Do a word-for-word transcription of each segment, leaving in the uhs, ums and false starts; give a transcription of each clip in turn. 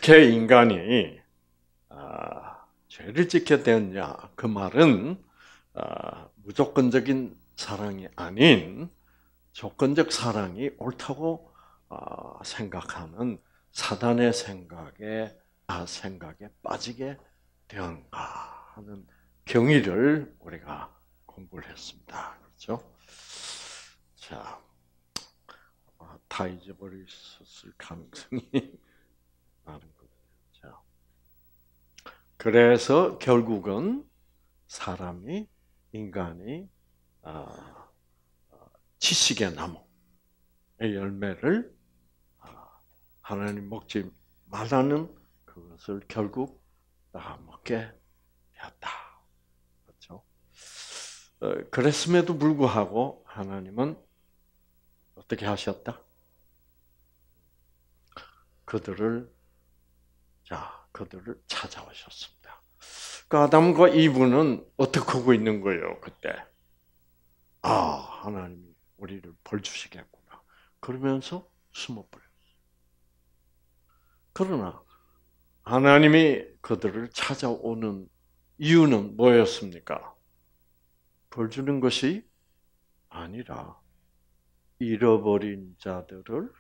어떻게 인간이 아, 죄를 짓게 되었냐? 그 말은 아, 무조건적인 사랑이 아닌 조건적 사랑이 옳다고 아, 생각하는 사단의 생각에 아, 생각에 빠지게 되었는가 하는 경위를 우리가 공부를 했습니다. 그렇죠? 자, 아, 다 잊어버렸을 가능성이 많은 거죠. 자, 그래서 결국은 사람이 인간이 아, 지식의 나무의 열매를 아, 하나님 먹지 말라는 그것을 결국 다 먹게 되었다. 그렇죠? 어, 그랬음에도 불구하고 하나님은 어떻게 하셨다? 그들을 자 그들을 찾아오셨습니다. 그 아담과 이브는 어떻게 하고 있는 거예요? 그때 아 하나님이 우리를 벌 주시겠구나. 그러면서 숨어버렸어요. 그러나 하나님이 그들을 찾아오는 이유는 뭐였습니까? 벌 주는 것이 아니라 잃어버린 자들을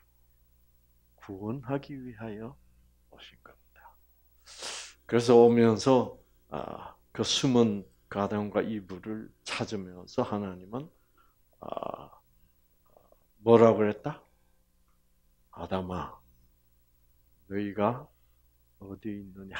구원하기 위하여 오신 겁니다. 그래서 오면서 그 숨은 아담과 이브를 찾으면서 하나님은 뭐라고 그랬다? 아담아, 너희가 어디 있느냐?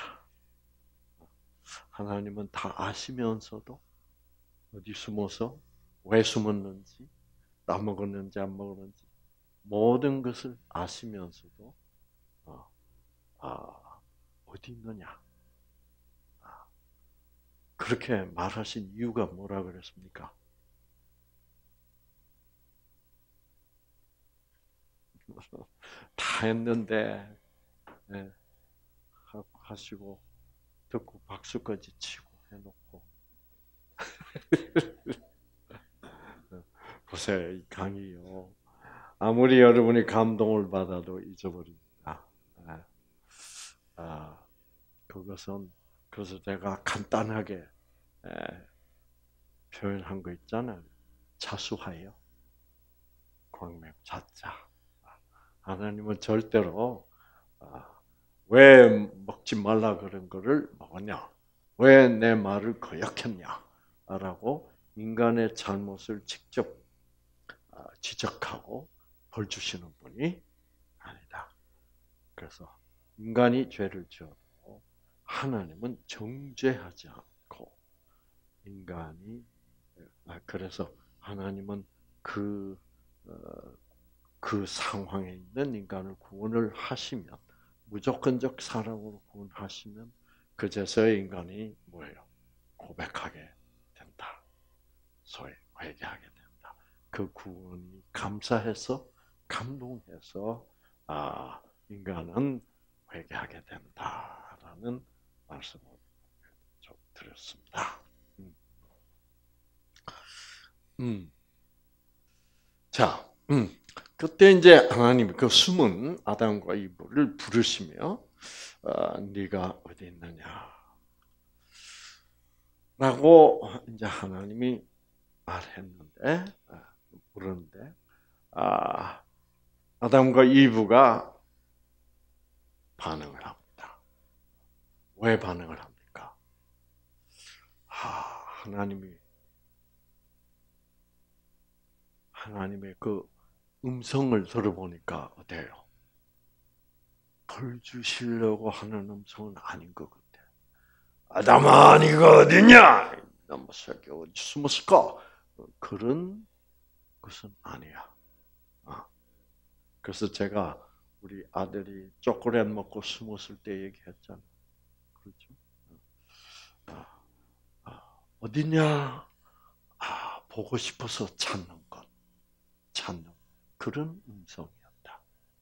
하나님은 다 아시면서도 어디 숨어서 왜 숨었는지, 따먹었는지 안 먹었는지 모든 것을 아시면서도 어, 아, 어디 있느냐? 아, 그렇게 말하신 이유가 뭐라 그랬습니까? 다 했는데 네, 하시고 듣고 박수까지 치고 해놓고 보세요 이 강의요. 아무리 여러분이 감동을 받아도 잊어버립니다. 아, 그것은 그래서 제가 간단하게 에, 표현한 거 있잖아요. 자수하여 광명 자자. 하나님은 절대로 아, 왜 먹지 말라 그런 거를 먹었냐? 왜 내 말을 거역했냐? 라고 인간의 잘못을 직접 지적하고 벌 주시는 분이 아니다. 그래서 인간이 죄를 지어도 하나님은 정죄하지 않고 인간이 그래서 하나님은 그, 그 상황에 있는 인간을 구원을 하시면 무조건적 사랑으로 구원하시면 그제서야 인간이 뭐예요? 고백하게 된다. 소위 회개하게 된다. 그 구원이 감사해서 감동해서 아 인간은 회개하게 된다라는 말씀을 좀 드렸습니다. 음. 음. 자, 음. 그때 이제 하나님이 그 숨은 아담과 이브를 부르시며 어, 네가 어디 있느냐? 라고 이제 하나님이 말했는데 부르는데 아, 아담과 이브가 반응을 합니다. 왜 반응을 합니까? 아, 하나님이 하나님의 그 음성을 들어보니까 어때요? 벌 주시려고 하는 음성은 아닌 것 같아. 아담아, 네가 어디냐? 너무 새끼 어디 숨었을까? 그런 것은 아니야. 그래서 제가 우리 아들이 초콜릿 먹고 숨었을 때 얘기했잖아. 그렇죠? 아, 아, 어디냐? 아, 보고 싶어서 찾는 것, 찾는 그런 음성이었다.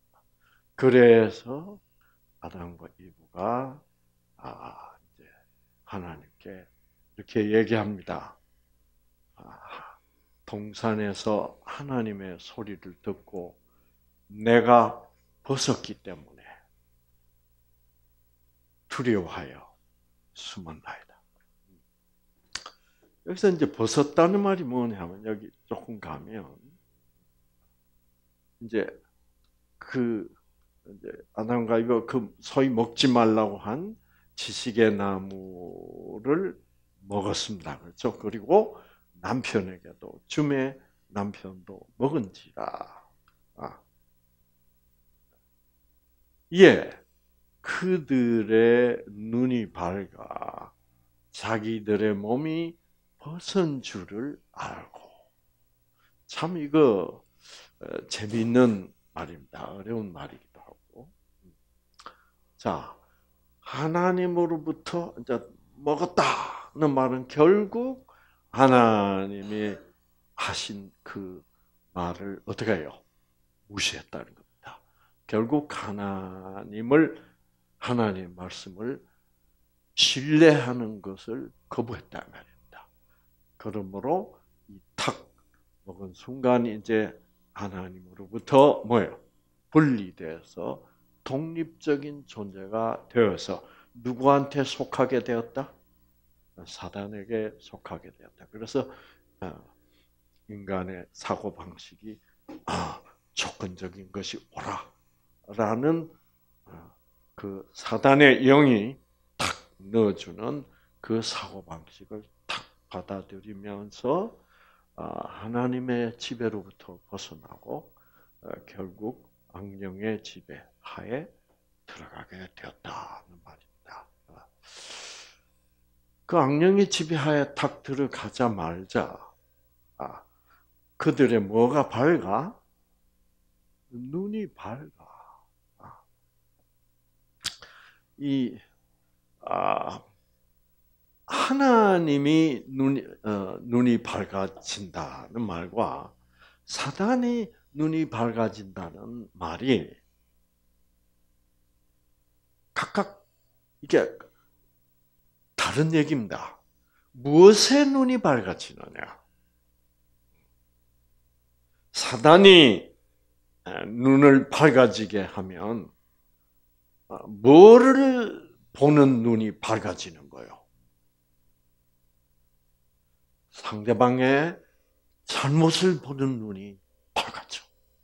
그래서 아담과 이브가 아, 이제 하나님께 이렇게 얘기합니다. 아, 동산에서 하나님의 소리를 듣고 내가 벗었기 때문에 두려워하여 숨었나이다. 여기서 이제 벗었다는 말이 뭐냐면 여기 조금 가면 이제 그 이제 아담과 이거 그 소위 먹지 말라고 한 지식의 나무를 먹었습니다. 그렇죠? 그리고 남편에게도 줌의 남편도 먹은지라. 아. 예, 그들의 눈이 밝아 자기들의 몸이 벗은 줄을 알고. 참 이거 재미있는 말입니다. 어려운 말이기도 하고. 자, 하나님으로부터 이제 먹었다는 말은 결국 하나님이 하신 그 말을 어떻게 해요? 무시했다는 겁니다. 결국 하나님을, 하나님의 말씀을 신뢰하는 것을 거부했다는 말입니다. 그러므로 이 탁 먹은 순간 이제 하나님으로부터 뭐예요? 분리돼서 독립적인 존재가 되어서 누구한테 속하게 되었다? 사단에게 속하게 되었다. 그래서 인간의 사고 방식이 아, 조건적인 것이 옳아라는 그 사단의 영이 탁 넣어주는 그 사고 방식을 탁 받아들이면서 하나님의 지배로부터 벗어나고 결국 악령의 지배 하에 들어가게 되었다는 말입니다. 그 악령의 지배하에 탁 들어가자마자 그들의 뭐가 밝아? 눈이 밝아. 이 아, 하나님이 눈이 어, 눈이 밝아진다는 말과 사단이 눈이 밝아진다는 말이 각각 이게 다른 얘기입니다. 무엇에 눈이 밝아지느냐? 사단이 눈을 밝아지게 하면 뭐를 보는 눈이 밝아지는 거예요? 상대방의 잘못을 보는 눈이 밝아져.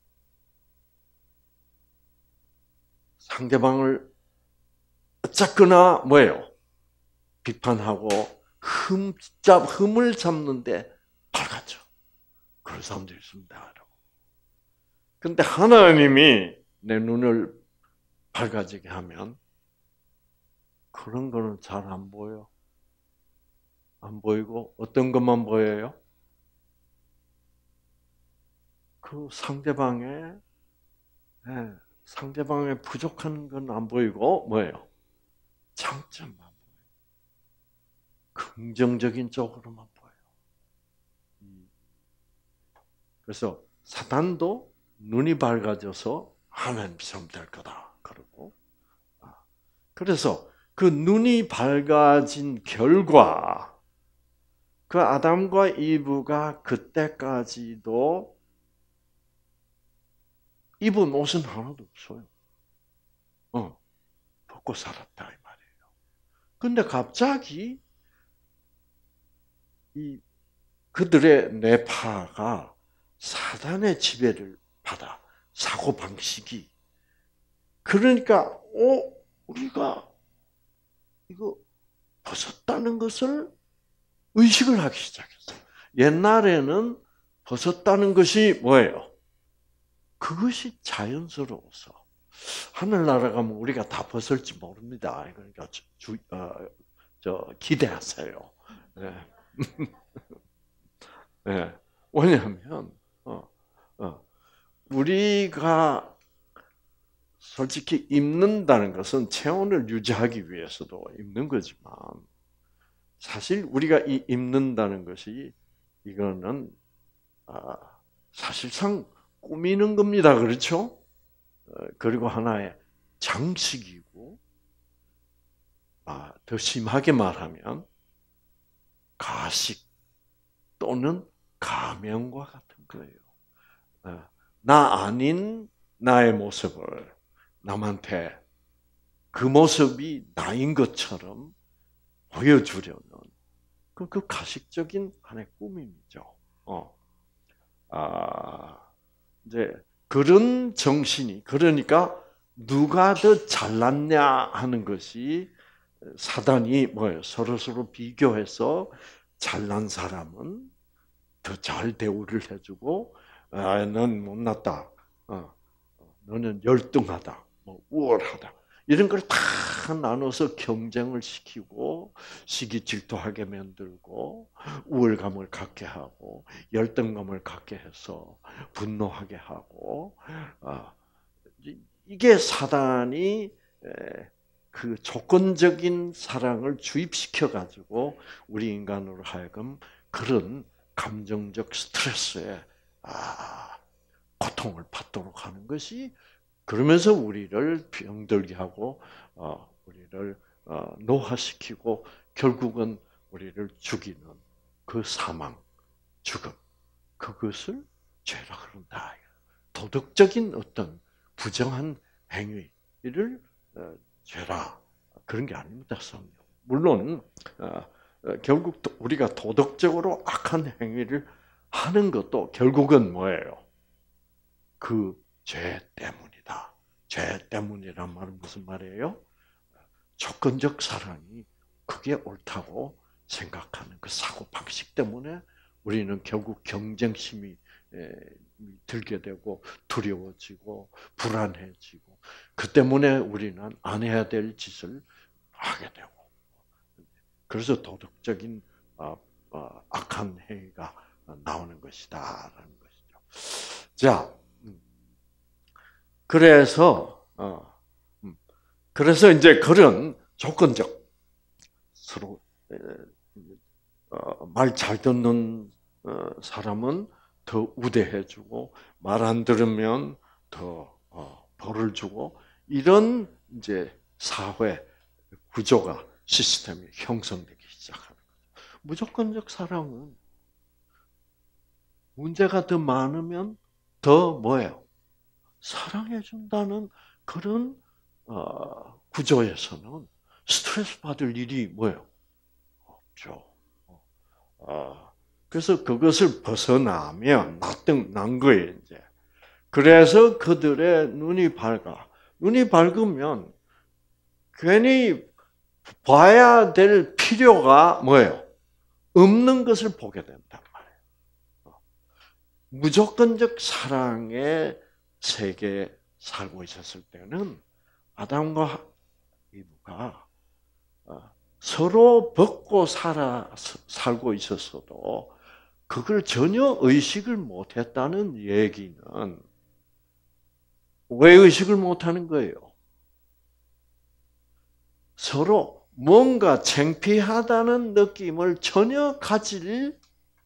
상대방을 어쨌거나 뭐예요? 비판하고 흠 잡, 흠을 잡는데 밝아져. 그런 사람들이 있습니다. 그런데 하나님이 내 눈을 밝아지게 하면 그런 거는 잘 안 보여. 안 보이고 어떤 것만 보여요? 그 상대방의 네, 상대방의 부족한 건 안 보이고 뭐예요? 장점만 보여요. 긍정적인 쪽으로만 보여요. 그래서 사단도 눈이 밝아져서 하나님 시험 될 거다. 그러고 그래서 그 눈이 밝아진 결과 그 아담과 이브가 그때까지도 입은 옷은 하나도 없어요. 어, 벗고 살았다 이 말이에요. 근데 갑자기 이 그들의 뇌파가 사단의 지배를 받아 사고 방식이 그러니까 어 우리가 이거 벗었다는 것을 의식을 하기 시작했어요. 옛날에는 벗었다는 것이 뭐예요? 그것이 자연스러워서 하늘나라 가면 우리가 다 벗을지 모릅니다. 그러니까 주, 어, 저 기대하세요. 네. 네. 왜냐하면 어, 어, 우리가 솔직히 입는다는 것은 체온을 유지하기 위해서도 입는 거지만 사실 우리가 이 입는다는 것이 이거는 아, 사실상 꾸미는 겁니다. 그렇죠? 그리고 하나의 장식이고 아, 더 심하게 말하면 가식 또는 가면과 같은 거예요. 나 아닌 나의 모습을 남한테 그 모습이 나인 것처럼 보여주려는 그, 그 가식적인 하나의 꾸밈이죠. 어. 아, 이제 그런 정신이, 그러니까 누가 더 잘났냐 하는 것이 사단이 뭐예요? 서로 서로 비교해서 잘난 사람은 더 잘 대우를 해주고, 아, 넌 못났다. 어, 너는 열등하다. 뭐 우월하다. 이런 걸 다 나눠서 경쟁을 시키고 시기 질투하게 만들고 우월감을 갖게 하고 열등감을 갖게 해서 분노하게 하고, 아, 이게 사단이 그 조건적인 사랑을 주입시켜 가지고 우리 인간으로 하여금 그런 감정적 스트레스에 아, 고통을 받도록 하는 것이, 그러면서 우리를 병들게 하고 어, 우리를 어, 노화시키고 결국은 우리를 죽이는 그 사망, 죽음, 그것을 죄라 그런다. 도덕적인 어떤 부정한 행위를 어, 죄라 그런 게 아닙니다. 성경. 물론 어, 어, 결국 우리가 도덕적으로 악한 행위를 하는 것도 결국은 뭐예요? 그 죄 때문이다. 죄 때문이란 말은 무슨 말이에요? 조건적 사랑이 그게 옳다고 생각하는 그 사고 방식 때문에 우리는 결국 경쟁심이 들게 되고 두려워지고 불안해지고, 그 때문에 우리는 안 해야 될 짓을 하게 되고, 그래서 도덕적인 악한 행위가 나오는 것이다라는 것이죠. 자, 그래서 어, 그래서 이제 그런 조건적 서로 어, 말 잘 듣는 어, 사람은 더 우대해주고 말 안 들으면 더 어, 벌을 주고, 이런 이제 사회 구조가 시스템이 형성되기 시작하는 거죠. 무조건적 사랑은 문제가 더 많으면 더 뭐예요? 사랑해준다는 그런 어, 구조에서는 스트레스 받을 일이 뭐예요? 없죠. 어, 그래서 그것을 벗어나면 납득 난 거예요, 이제. 그래서 그들의 눈이 밝아. 눈이 밝으면 괜히 봐야 될 필요가 뭐예요? 없는 것을 보게 된단 말이에요. 무조건적 사랑의 세계에 살고 있었을 때는 아담과 이브가 서로 벗고 살아, 살고 있었어도 그걸 전혀 의식을 못했다는 얘기는, 왜 의식을 못하는 거예요? 서로 뭔가 창피하다는 느낌을 전혀 가질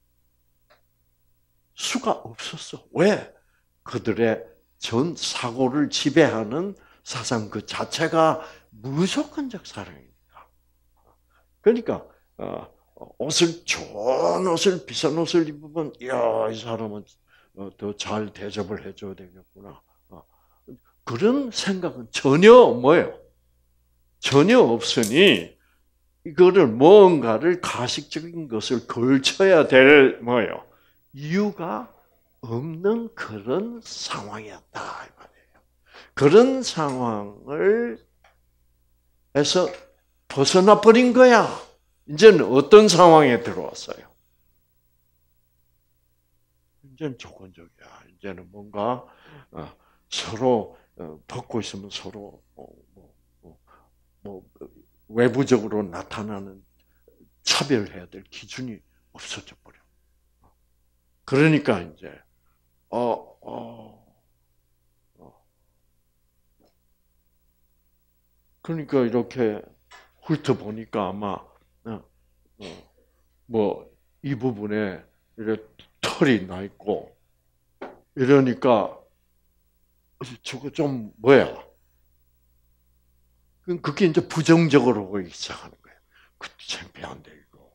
수가 없었어. 왜? 그들의 전 사고를 지배하는 사상 그 자체가 무조건적 사랑이니까. 그러니까 어, 옷을 좋은 옷을 비싼 옷을 입으면, 이야, 이 사람은 더 잘 대접을 해줘야 되겠구나. 어, 그런 생각은 전혀 뭐예요? 전혀 없으니 이거를 뭔가를 가식적인 것을 걸쳐야 될 뭐예요? 이유가 없는 그런 상황이었다 이 말이에요. 그런 상황을 해서 벗어나 버린 거야. 이제는 어떤 상황에 들어왔어요? 이제는 조건적이야. 이제는 뭔가 서로 벗고 있으면 서로 뭐, 뭐, 뭐 외부적으로 나타나는 차별해야 될 기준이 없어져 버려. 그러니까 이제 어, 어, 어. 그러니까 이렇게 훑어보니까 아마 어, 어, 뭐 이 부분에 이렇게 털이 나 있고 이러니까 저거 좀 뭐야? 그게 이제 부정적으로 보이기 시작하는 거예요. 그것도 창피한데 이거.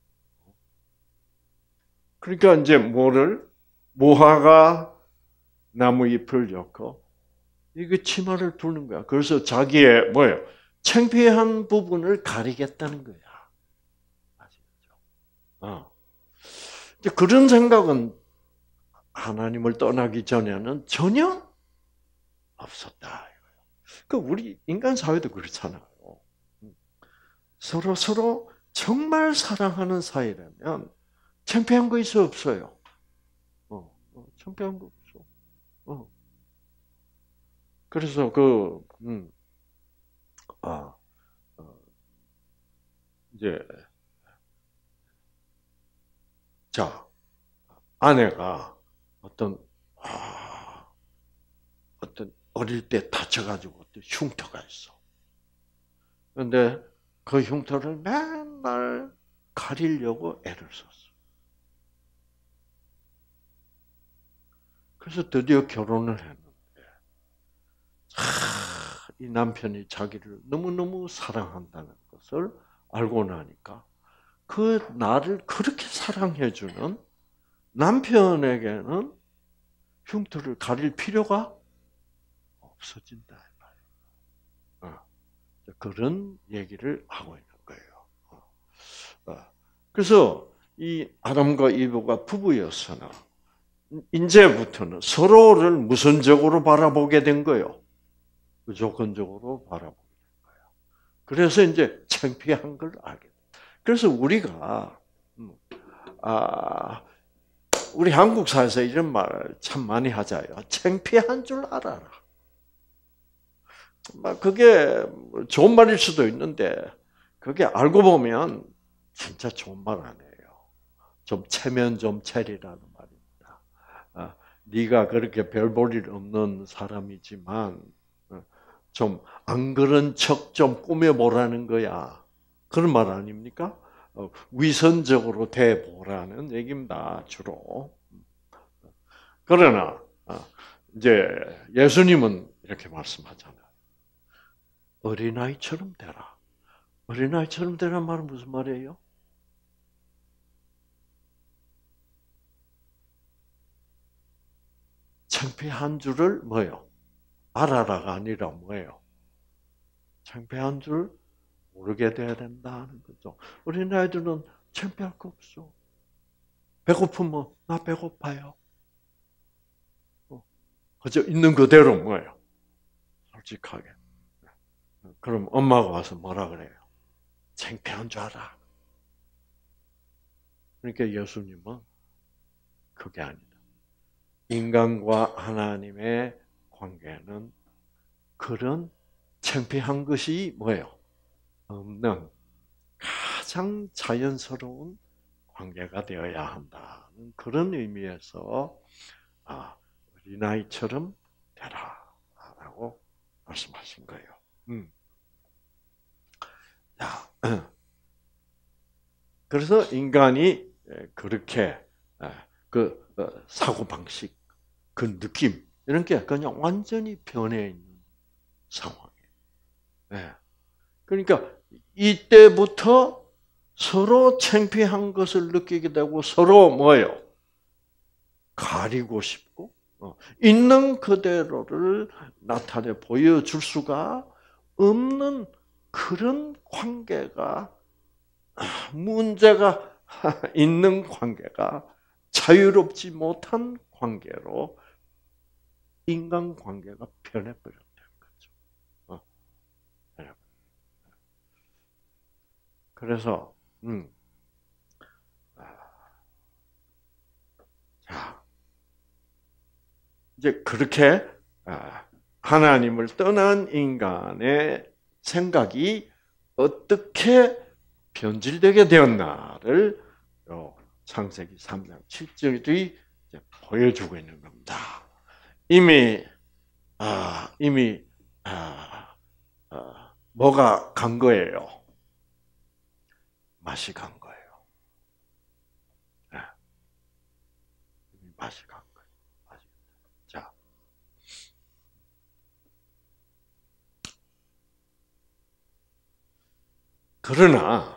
그러니까 이제 뭐를 모하가 나무 잎을 엮어 이게 치마를 두는 거야. 그래서 자기의 뭐예요? 창피한 부분을 가리겠다는 거야. 아시겠죠? 어. 이제 그런 생각은 하나님을 떠나기 전에는 전혀 없었다. 그 우리 인간 사회도 그렇잖아요. 서로 서로 정말 사랑하는 사이라면 창피한 거 있어 없어요? 어, 어, 창피한 거 없어. 어. 그래서 그 음, 아, 어, 이제 자 아내가 어떤 아, 어떤 어릴 때 다쳐가지고 어떤 흉터가 있어. 그런데 그 흉터를 맨날 가리려고 애를 썼어. 그래서 드디어 결혼을 했는데, 아, 이 남편이 자기를 너무너무 사랑한다는 것을 알고 나니까 그 나를 그렇게 사랑해주는 남편에게는 흉터를 가릴 필요가 없어진다. 그런 얘기를 하고 있는 거예요. 그래서 이 아담과 이브가 부부였으나 이제부터는 서로를 무선적으로 바라보게 된 거예요. 무조건적으로 바라보게 된 거예요. 그래서 이제 창피한 걸 알게 돼요. 그래서 우리가 아 우리 한국 사회에서 이런 말 참 많이 하자요. 창피한 줄 알아라. 그게 좋은 말일 수도 있는데 그게 알고 보면 진짜 좋은 말 아니에요. 좀 체면 좀 체리라는 말입니다. 아, 네가 그렇게 별 볼 일 없는 사람이지만 좀 안 그런 척 좀 꾸며보라는 거야. 그런 말 아닙니까? 위선적으로 대보라는 얘기입니다. 주로. 그러나 이제 예수님은 이렇게 말씀하잖아요. 어린아이처럼 되라. 어린아이처럼 되라는 말은 무슨 말이에요? 창피한 줄을 뭐예요? 알아라가 아니라 뭐예요? 창피한 줄 모르게 돼야 된다는 거죠. 어린아이들은 창피할 거 없어. 배고프면 나 배고파요. 그저 있는 그대로 뭐예요? 솔직하게. 그럼 엄마가 와서 뭐라 그래요? 창피한 줄 알아. 그러니까 예수님은 그게 아니다. 인간과 하나님의 관계는 그런 창피한 것이 뭐예요? 없는 가장 자연스러운 관계가 되어야 한다는 그런 의미에서 아, 어린아이처럼 되라라고 말씀하신 거예요. 음. 자, 그래서 인간이 그렇게 그 사고 방식, 그 느낌 이런 게 그냥 완전히 변해 있는 상황이에요. 그러니까 이때부터 서로 창피한 것을 느끼게 되고 서로 뭐예요? 가리고 싶고 있는 그대로를 나타내 보여줄 수가 없는 그런 관계가 문제가 있는 관계가 자유롭지 못한 관계로 인간 관계가 변해버렸다는 거죠. 그래서 음, 자 이제 그렇게 하나님을 떠난 인간의 생각이 어떻게 변질되게 되었나를 창세기 삼 장 칠 절이 보여주고 있는 겁니다. 이미 아, 이미 아, 아, 뭐가 간 거예요? 맛이 간 거예요. 네. 맛이 간 거예요. 맛이. 자, 그러나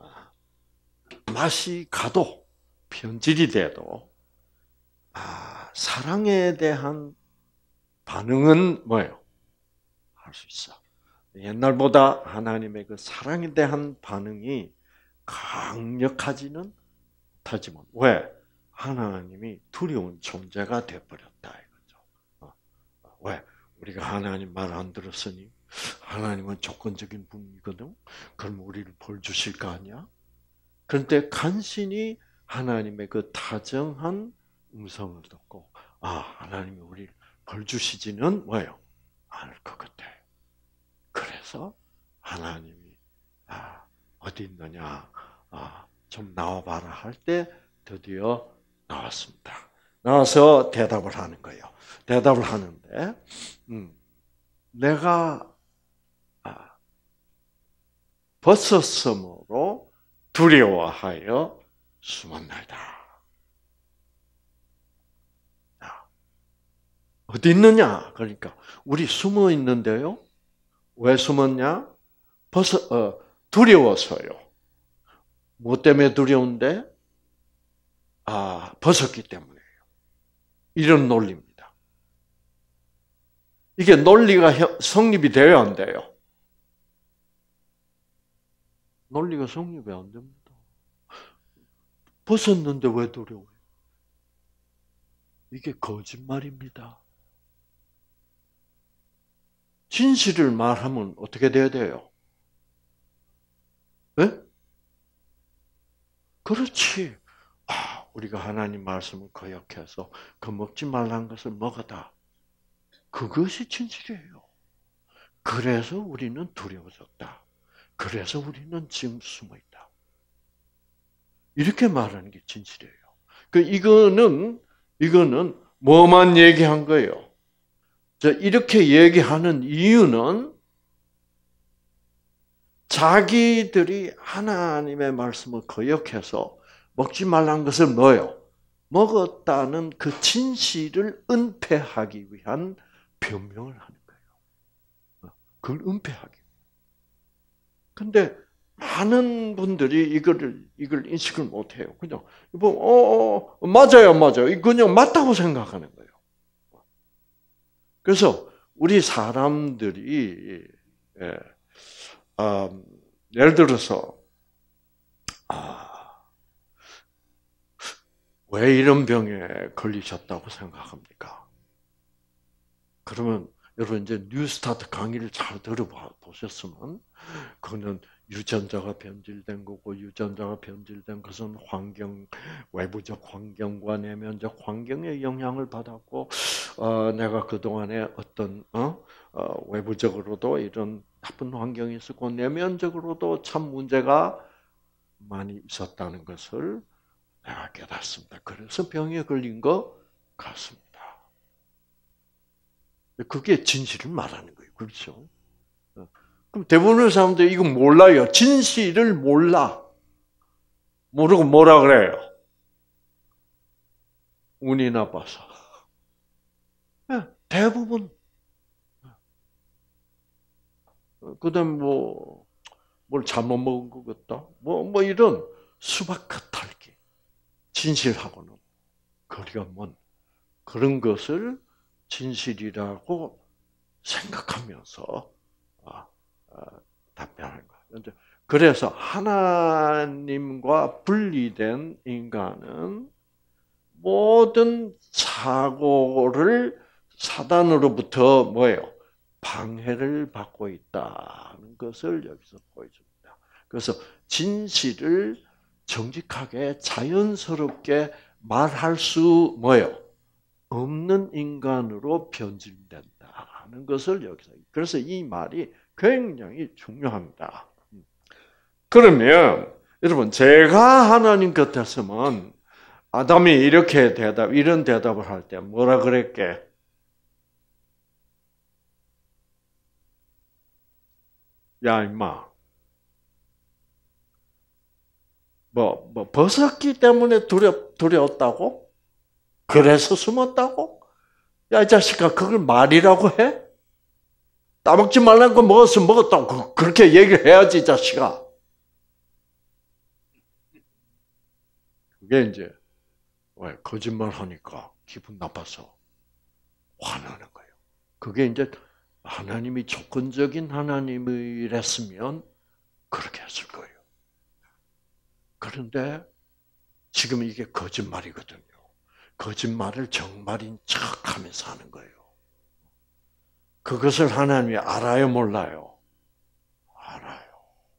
맛이 가도 변질이 돼도 아, 사랑에 대한 반응은 뭐예요? 할 수 있어. 옛날보다 하나님의 그 사랑에 대한 반응이 강력하지는 못하지만 왜? 하나님이 두려운 존재가 되어버렸다 이거죠. 어, 왜? 우리가 하나님 말 안 들었으니 하나님은 조건적인 분이거든. 그럼 우리를 벌 주실 거 아니야? 그런데 간신히 하나님의 그 다정한 음성을 듣고 아 하나님이 우리를 벌 주시지는 뭐예요? 않을 것 같아요. 그래서 하나님이 아, 어디 있느냐, 아, 좀 나와봐라 할 때 드디어 나왔습니다. 나와서 대답을 하는 거예요. 대답을 하는데, 음, 내가 아, 벗었으므로 두려워하여 숨었나이다. 어디 있느냐? 그러니까 우리 숨어 있는데요. 왜 숨었냐? 벗어 어, 두려워서요. 뭐 때문에 두려운데? 아, 벗었기 때문이에요. 이런 논리입니다. 이게 논리가 성립이 돼야 안 돼요? 논리가 성립이 안 됩니다. 벗었는데 왜 두려워요? 이게 거짓말입니다. 진실을 말하면 어떻게 돼야 돼요? 네? 그렇지. 아, 우리가 하나님 말씀을 거역해서 그 먹지 말라는 것을 먹었다. 그것이 진실이에요. 그래서 우리는 두려워졌다. 그래서 우리는 지금 숨어있다. 이렇게 말하는 게 진실이에요. 그 이거는 이거는 뭐만 얘기한 거예요? 자, 이렇게 얘기하는 이유는 자기들이 하나님의 말씀을 거역해서 먹지 말라는 것을 뭐예요? 먹었다는 그 진실을 은폐하기 위한 변명을 하는 거예요. 그걸 은폐하기. 근데 많은 분들이 이거를 이걸 인식을 못 해요. 그냥 뭐 어, 어 맞아요, 맞아요. 그냥 맞다고 생각하는 거예요. 그래서 우리 사람들이 예, 아, 예를 들어서 아, 왜 이런 병에 걸리셨다고 생각합니까? 그러면 여러분 이제 뉴스타트 강의를 잘 들어보셨으면 그거는 유전자가 변질된 거고 유전자가 변질된 것은 환경, 외부적 환경과 내면적 환경의 영향을 받았고 어, 내가 그 동안에 어떤 어? 어, 외부적으로도 이런 나쁜 환경이 있었고 내면적으로도 참 문제가 많이 있었다는 것을 내가 깨닫습니다. 그래서 병에 걸린 것 같습니다. 그게 진실을 말하는 거예요. 그렇죠? 그럼 대부분의 사람들이 이거 몰라요. 진실을 몰라. 모르고 뭐라 그래요? 운이 나빠서. 대부분. 그 다음 뭐, 뭘 잘못 먹은 것 같다. 뭐, 뭐 이런 수박 겉핥기. 진실하고는 거리가 먼 그런 것을 진실이라고 생각하면서 아, 아, 답변하는 거예요. 그래서 하나님과 분리된 인간은 모든 사고를 사단으로부터 뭐예요? 방해를 받고 있다는 것을 여기서 보여줍니다. 그래서 진실을 정직하게 자연스럽게 말할 수 뭐예요? 없는 인간으로 변질된다는 것을 여기서. 그래서 이 말이 굉장히 중요합니다. 그러면 여러분 제가 하나님 같았으면 아담이 이렇게 대답, 이런 대답을 할 때 뭐라 그랬게? 야 임마, 뭐, 뭐 벗었기 때문에 두려 두려웠다고? 그래서 숨었다고? 야 이 자식아, 그걸 말이라고 해? 따먹지 말라는 거 먹었으면 먹었다고 그렇게 얘기를 해야지, 이 자식아. 그게 이제 왜 거짓말 하니까 기분 나빠서 화나는 거예요. 그게 이제 하나님이 조건적인 하나님이랬으면 그렇게 했을 거예요. 그런데 지금 이게 거짓말이거든요. 거짓말을 정말인 척하면서 하는 거예요. 그것을 하나님이 알아요, 몰라요? 알아요.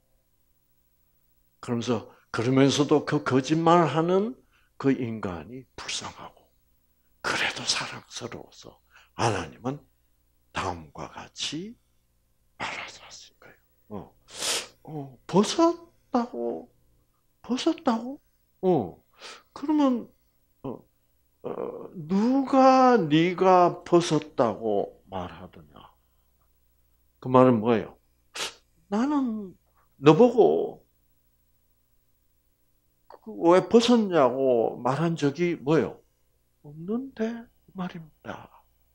그러면서 그러면서도 그 거짓말하는 그 인간이 불쌍하고 그래도 사랑스러워서 하나님은 다음과 같이 말하셨을 거예요. 어, 어, 벗었다고, 벗었다고? 어, 그러면 어, 어, 누가 네가 벗었다고 말하더냐? 그 말은 뭐예요? 나는 너보고 왜 벗었냐고 말한 적이 뭐예요? 없는데 말입니다.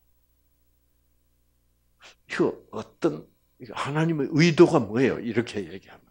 이거 어떤 하나님의 의도가 뭐예요? 이렇게 얘기하면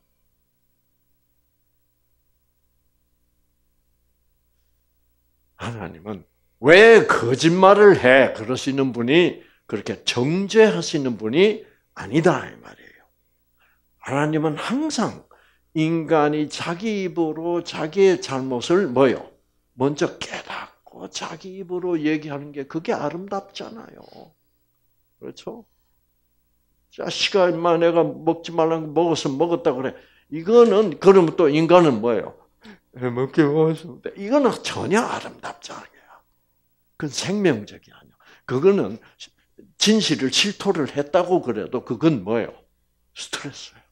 하나님은 왜 거짓말을 해? 그러시는 분이 그렇게 정죄하시는 분이 아니다 이 말이에요. 하나님은 항상 인간이 자기 입으로 자기의 잘못을 뭐요? 먼저 깨닫고 자기 입으로 얘기하는 게 그게 아름답잖아요. 그렇죠? 자식아, 인마 내가 먹지 말라는 거 먹었어 먹었다 그래. 이거는 그러면 또 인간은 뭐예요? 먹게 먹었습니다. 이거는 전혀 아름답지 않아요. 그건 생명적이 아니야. 그거는 진실을 실토를 했다고 그래도 그건 뭐예요? 스트레스예요.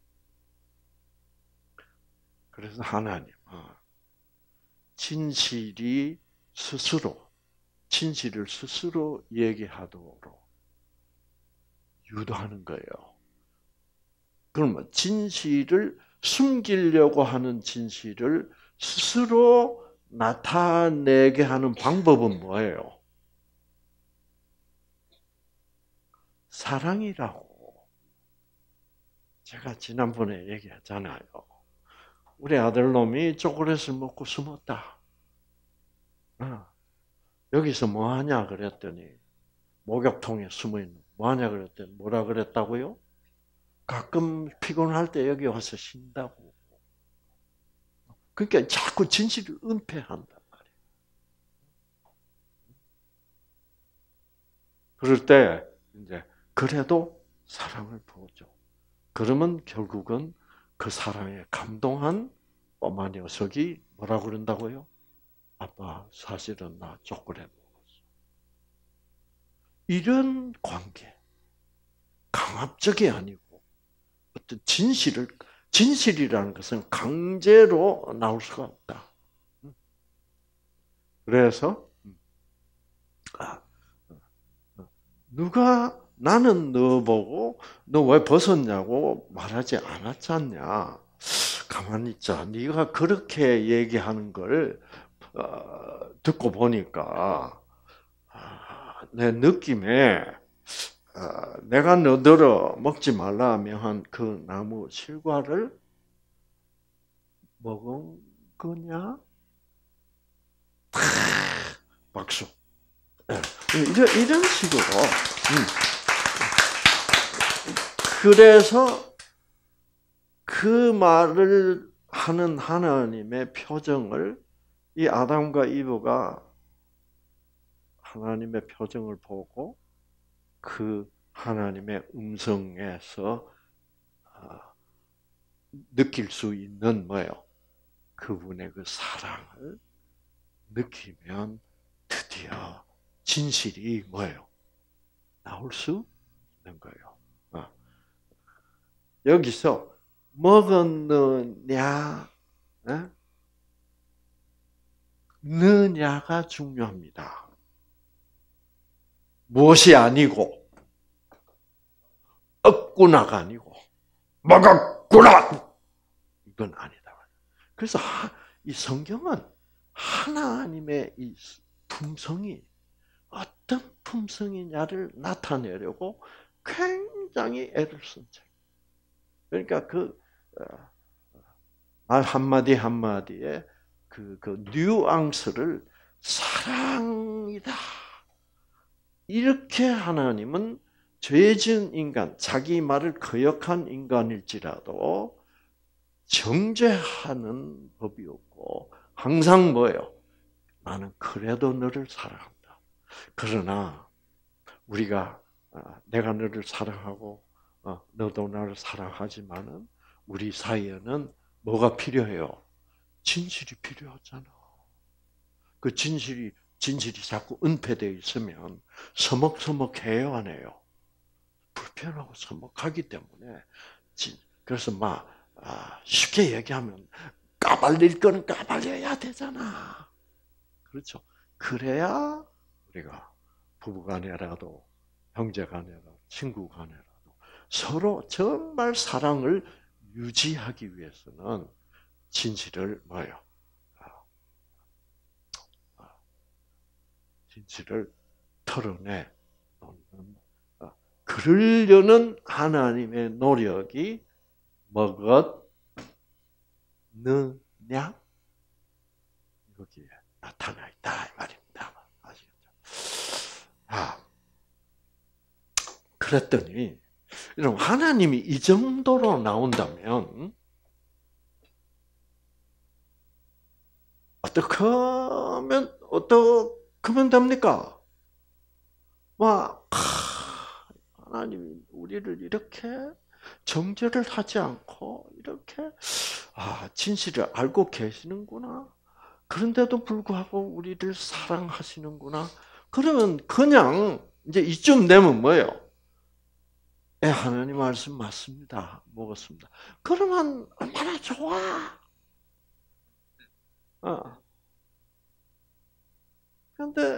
그래서 하나님 진실이 스스로 진실을 스스로 얘기하도록 유도하는 거예요. 그러면 진실을 숨기려고 하는 진실을 스스로 나타내게 하는 방법은 뭐예요? 사랑이라고. 제가 지난번에 얘기했잖아요. 우리 아들놈이 초콜릿을 먹고 숨었다. 여기서 뭐 하냐 그랬더니 목욕통에 숨어 있는 뭐 하냐 그랬더니 뭐라 그랬다고요? 가끔 피곤할 때 여기 와서 쉰다고. 그러니까 자꾸 진실을 은폐한단 말이에요. 그럴 때 이제 그래도 사랑을 부어줘. 그러면 결국은 그 사랑에 감동한 꼬마 녀석이 뭐라 그런다고요? 아빠, 사실은 나 초콜릿 먹었어. 이런 관계, 강압적이 아니고 어떤 진실을 진실이라는 것은 강제로 나올 수가 없다. 그래서 누가 나는 너 보고 너 왜 벗었냐고 말하지 않았잖냐. 가만히 있자. 네가 그렇게 얘기하는 걸 듣고 보니까 내 느낌에 내가 너더러 먹지 말라 한 그 나무 실과를 먹은 거냐? 박수. 이런, 이런 식으로. 그래서 그 말을 하는 하나님의 표정을 이 아담과 이브가 하나님의 표정을 보고 그 하나님의 음성에서 느낄 수 있는 뭐예요? 그분의 그 사랑을 느끼면 드디어 진실이 뭐예요? 나올 수 있는 거예요. 여기서 먹었느냐, 느냐가 중요합니다. 무엇이 아니고 없구나가 아니고 먹었구나 이건 아니다. 그래서 이 성경은 하나님의 이 품성이 어떤 품성이냐를 나타내려고 굉장히 애를 쓴 책. 그러니까 그 말 한마디 한마디에 그, 그 뉘앙스를 사랑이다. 이렇게 하나님은 죄 지은 인간, 자기 말을 거역한 인간일지라도 정죄하는 법이 없고 항상 뭐예요? 나는 그래도 너를 사랑한다. 그러나 우리가 내가 너를 사랑하고 너도 나를 사랑하지만은 우리 사이에는 뭐가 필요해요? 진실이 필요하잖아. 그 진실이 진실이 자꾸 은폐되어 있으면 서먹서먹해요, 안 해요? 불편하고 서먹하기 때문에 그래서 막 쉽게 얘기하면 까발릴 거는 까발려야 되잖아. 그렇죠? 그래야 우리가 부부간에라도 형제간에라도 친구간에라도 서로 정말 사랑을 유지하기 위해서는 진실을 뭐요? 진실을 털어내 놓는 그러려는 하나님의 노력이 뭐겠느냐? 여기에 나타나 있다 이 말입니다. 아시겠죠? 아, 그랬더니 여러분 하나님이 이 정도로 나온다면 어떻게 하면 어떻게 하면 됩니까? 막 하나님이 우리를 이렇게 정죄를 하지 않고 이렇게 아 진실을 알고 계시는구나. 그런데도 불구하고 우리를 사랑하시는구나. 그러면 그냥 이제 이쯤 되면 뭐예요? 예, 하나님 말씀 맞습니다. 먹었습니다. 그러면 얼마나 좋아. 어. 근데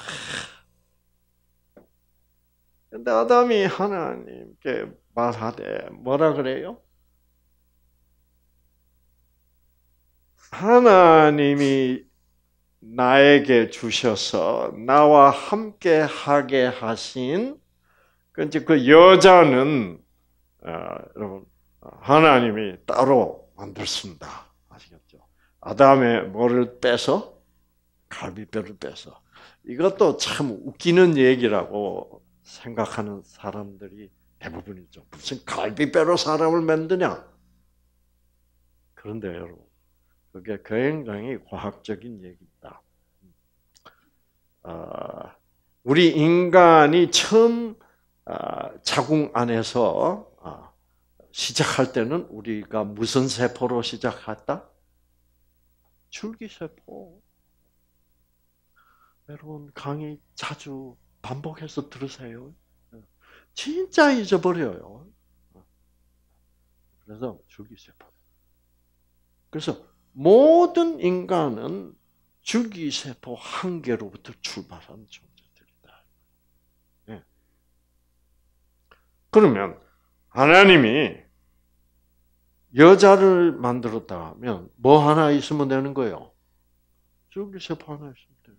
근데 아담이 하나님께 말하되 뭐라 그래요? 하나님이 나에게 주셔서 나와 함께 하게 하신 그 이제 그 여자는 어, 여러분 하나님이 따로 만들었습니다. 아시겠죠? 아담의 뭐를 빼서 갈비뼈를 빼서 이것도 참 웃기는 얘기라고 생각하는 사람들이 대부분이죠. 무슨 갈비뼈로 사람을 만드냐? 그런데 여러분 그게 굉장히 과학적인 얘기입니다. 아, 우리 인간이 처음 아, 자궁 안에서 아, 시작할 때는 우리가 무슨 세포로 시작했다? 줄기세포. 여러분 강의 자주 반복해서 들으세요. 진짜 잊어버려요. 그래서 줄기세포. 그래서 모든 인간은 줄기세포 한 개로부터 출발한 존재들이다. 네. 그러면 하나님이 여자를 만들었다 하면 뭐 하나 있으면 되는 거예요? 줄기세포 하나 있으면 돼요.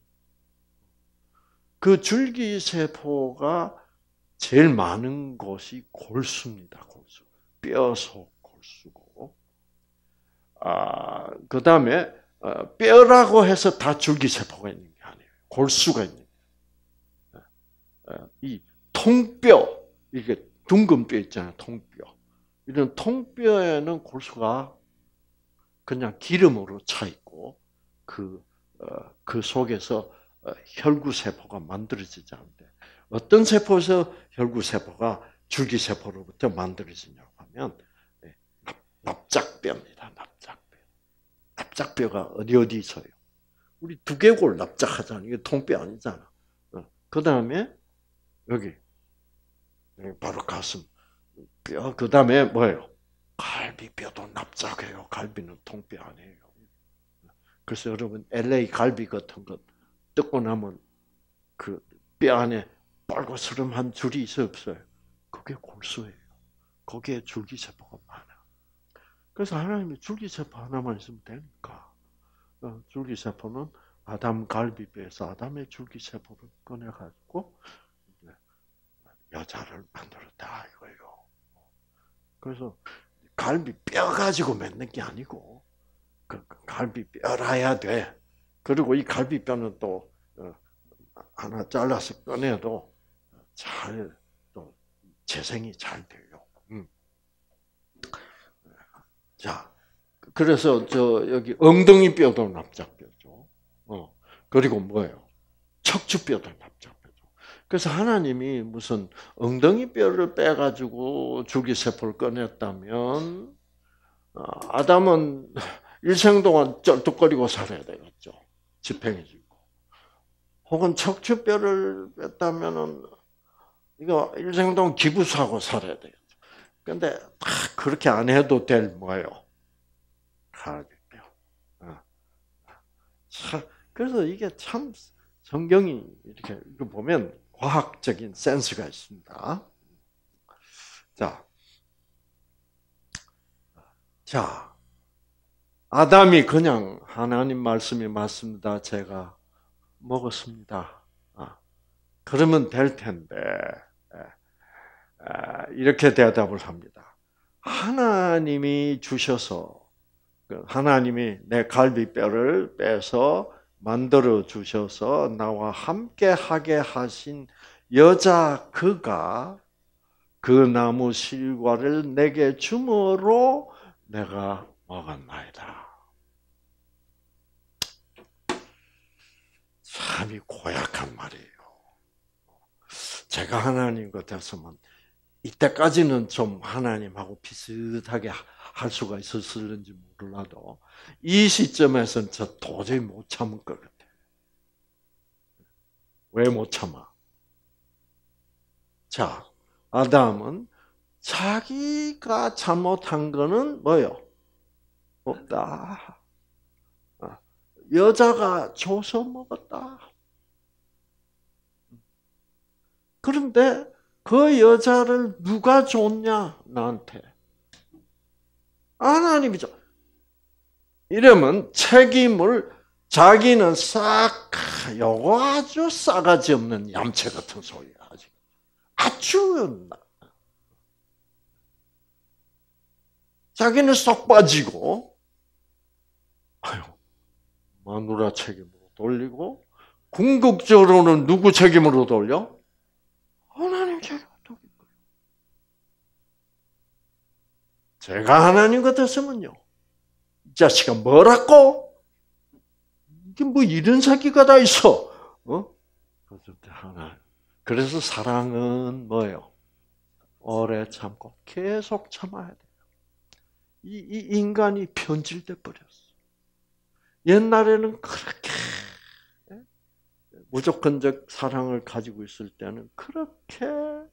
그 줄기세포가 제일 많은 곳이 골수입니다. 골수. 뼈 속 골수고. 아, 그 다음에 뼈라고 해서 다 줄기세포가 있는 게 아니에요. 골수가 있는 거예요. 이 통뼈, 이게 둥근 뼈 있잖아요. 통뼈. 이런 통뼈에는 골수가 그냥 기름으로 차 있고 그, 그 속에서 혈구세포가 만들어지지 않는데 어떤 세포에서 혈구세포가 줄기세포로부터 만들어지냐고 하면 납작뼈입니다. 납작뼈. 납작뼈가 어디 어디 있어요? 우리 두개골 납작하잖아요. 이게 통뼈 아니잖아. 그 다음에 여기 바로 가슴 뼈. 그 다음에 뭐예요? 갈비뼈도 납작해요. 갈비는 통뼈 아니에요. 그래서 여러분 엘에이 갈비 같은 거 뜯고 나면 그 뼈 안에 빨갛스름한 줄이 있어요, 없어요? 그게 골수예요. 거기에 줄기세포가 많아. 그래서 하나님이 줄기세포 하나만 있으면 되니까. 줄기세포는 아담 갈비뼈에서 아담의 줄기세포를 꺼내가지고 여자를 만들었다 이거예요. 그래서 갈비뼈 가지고 맺는 게 아니고 그 갈비뼈라야 돼. 그리고 이 갈비뼈는 또 하나 잘라서 꺼내도 잘 또 재생이 잘 돼요. 음. 자, 그래서 저 여기 엉덩이 뼈도 납작뼈죠. 어. 그리고 뭐예요? 척추뼈도 납작뼈죠. 그래서 하나님이 무슨 엉덩이 뼈를 빼가지고 줄기세포를 꺼냈다면 아담은 일생 동안 쩔뚝거리고 살아야 되겠죠. 지팽이지고. 혹은 척추뼈를 뺐다면은 이거 일생 동안 기부사하고 살아야 되겠죠. 근데 그렇게 안 해도 될 뭐예요? 갈비뼈. 그래서 이게 참 성경이 이렇게 보면 과학적인 센스가 있습니다. 자, 자, 아담이 그냥 하나님 말씀이 맞습니다. 제가 먹었습니다. 아, 그러면 될 텐데 아, 이렇게 대답을 합니다. 하나님이 주셔서 하나님이 내 갈비뼈를 빼서 만들어 주셔서 나와 함께 하게 하신 여자 그가 그 나무 실과를 내게 주므로 내가 먹었나이다. 참이 고약한 말이에요. 제가 하나님 같았으면 이때까지는 좀 하나님하고 비슷하게 할 수가 있었을지 몰라도 이 시점에서는 저 도저히 못 참을 것 같아요. 왜 못 참아? 자, 아담은 자기가 잘못한 거는 뭐요? 없다. 여자가 줘서 먹었다. 그런데 그 여자를 누가 줬냐? 나한테. 하나님이죠. 이러면 책임을 자기는 싹, 요거 아주 싸가지 없는 얌체 같은 소리야. 아주 자기는 쏙 빠지고, 아유, 마누라 책임으로 돌리고, 궁극적으로는 누구 책임으로 돌려? 하나님 책임으로 돌릴 거예요. 제가 하나님 같았으면요. 이 자식아 뭐라고? 이게 뭐 이런 새끼가 다 있어. 어? 하나. 그래서 사랑은 뭐예요? 오래 참고 계속 참아야 돼요. 이, 이 인간이 편질돼 버렸어. 옛날에는 그렇게 무조건적 사랑을 가지고 있을 때는 그렇게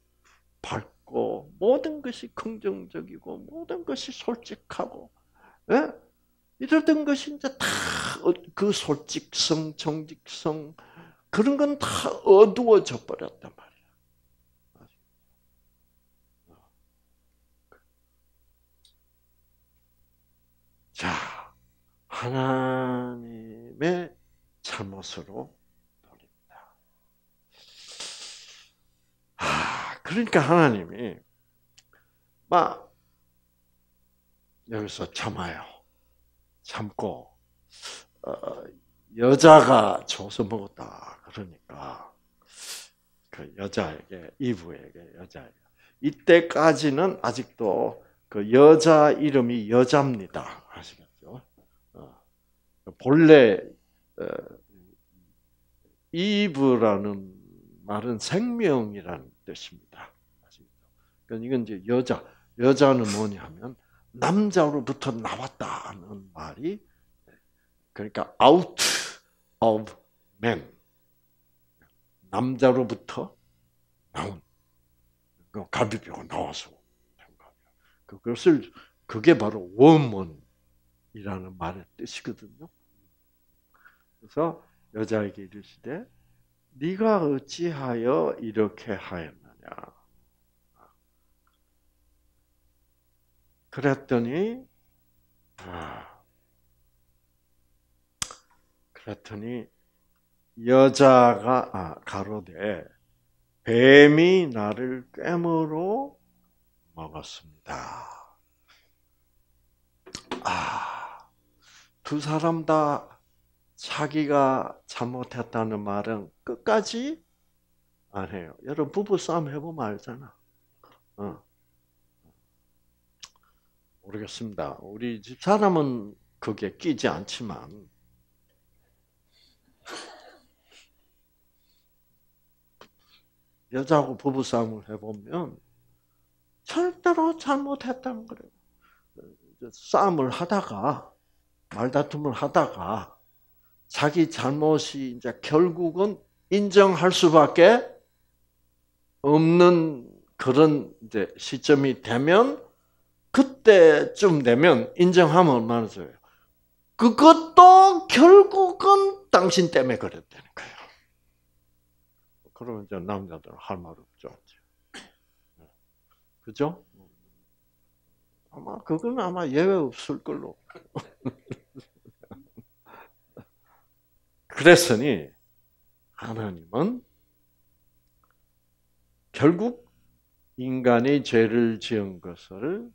밝고 모든 것이 긍정적이고 모든 것이 솔직하고, 예? 이러던 것이 이제 다 그 솔직성, 정직성 그런 건 다 어두워져 버렸단 말이야. 자, 하나님의 잘못으로 돌립니다. 아, 그러니까 하나님이 막 여기서 참아요. 참고 어, 여자가 줘서 먹었다. 그러니까 그 여자에게, 이브에게, 여자에게 이때까지는 아직도 그 여자 이름이 여자입니다. 아시겠죠? 어, 본래 어, 이브라는 말은 생명이라는 뜻입니다. 아시겠죠? 그러니까 이건 이제 여자, 여자는 뭐냐면 남자로부터 나왔다는 말이, 그러니까 out of man, 남자로부터 나온 갈비뼈가 나와서 그것을 그게 바로 woman이라는 말의 뜻이거든요. 그래서 여자에게 이르시되 네가 어찌하여 이렇게 하였느냐. 그랬더니 아, 그랬더니 여자가 아, 가로되 뱀이 나를 꿰므로 먹었습니다. 아, 두 사람 다 자기가 잘못했다는 말은 끝까지 안 해요. 여러분 부부 싸움 해보면 알잖아. 어. 모르겠습니다. 우리 집 사람은 그게 끼지 않지만 여자하고 부부싸움을 해보면 절대로 잘못했다는 거예요. 싸움을 하다가 말다툼을 하다가 자기 잘못이 이제 결국은 인정할 수밖에 없는 그런 이제 시점이 되면 그때쯤 되면 인정하면 얼마나 좋아요. 그것도 결국은 당신 때문에 그랬다는 거예요. 그러면 이제 남자들은 할 말 없죠. 그죠? 아마 그건 아마 예외 없을 걸로. 그랬으니 하나님은 결국 인간이 죄를 지은 것을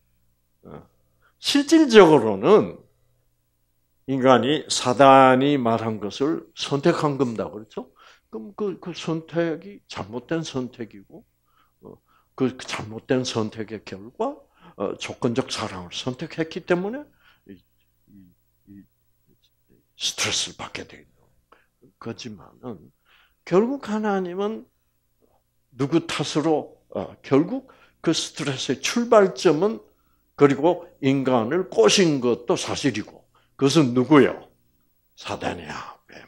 실질적으로는 인간이 사단이 말한 것을 선택한 겁니다. 그렇죠? 그럼 그, 그 선택이 잘못된 선택이고 그 잘못된 선택의 결과 조건적 사랑을 선택했기 때문에 스트레스를 받게 되는 거지만은 결국 하나님은 누구 탓으로 어, 결국 그 스트레스의 출발점은 그리고 인간을 꼬신 것도 사실이고 그것은 누구요? 사단이야. 뱀.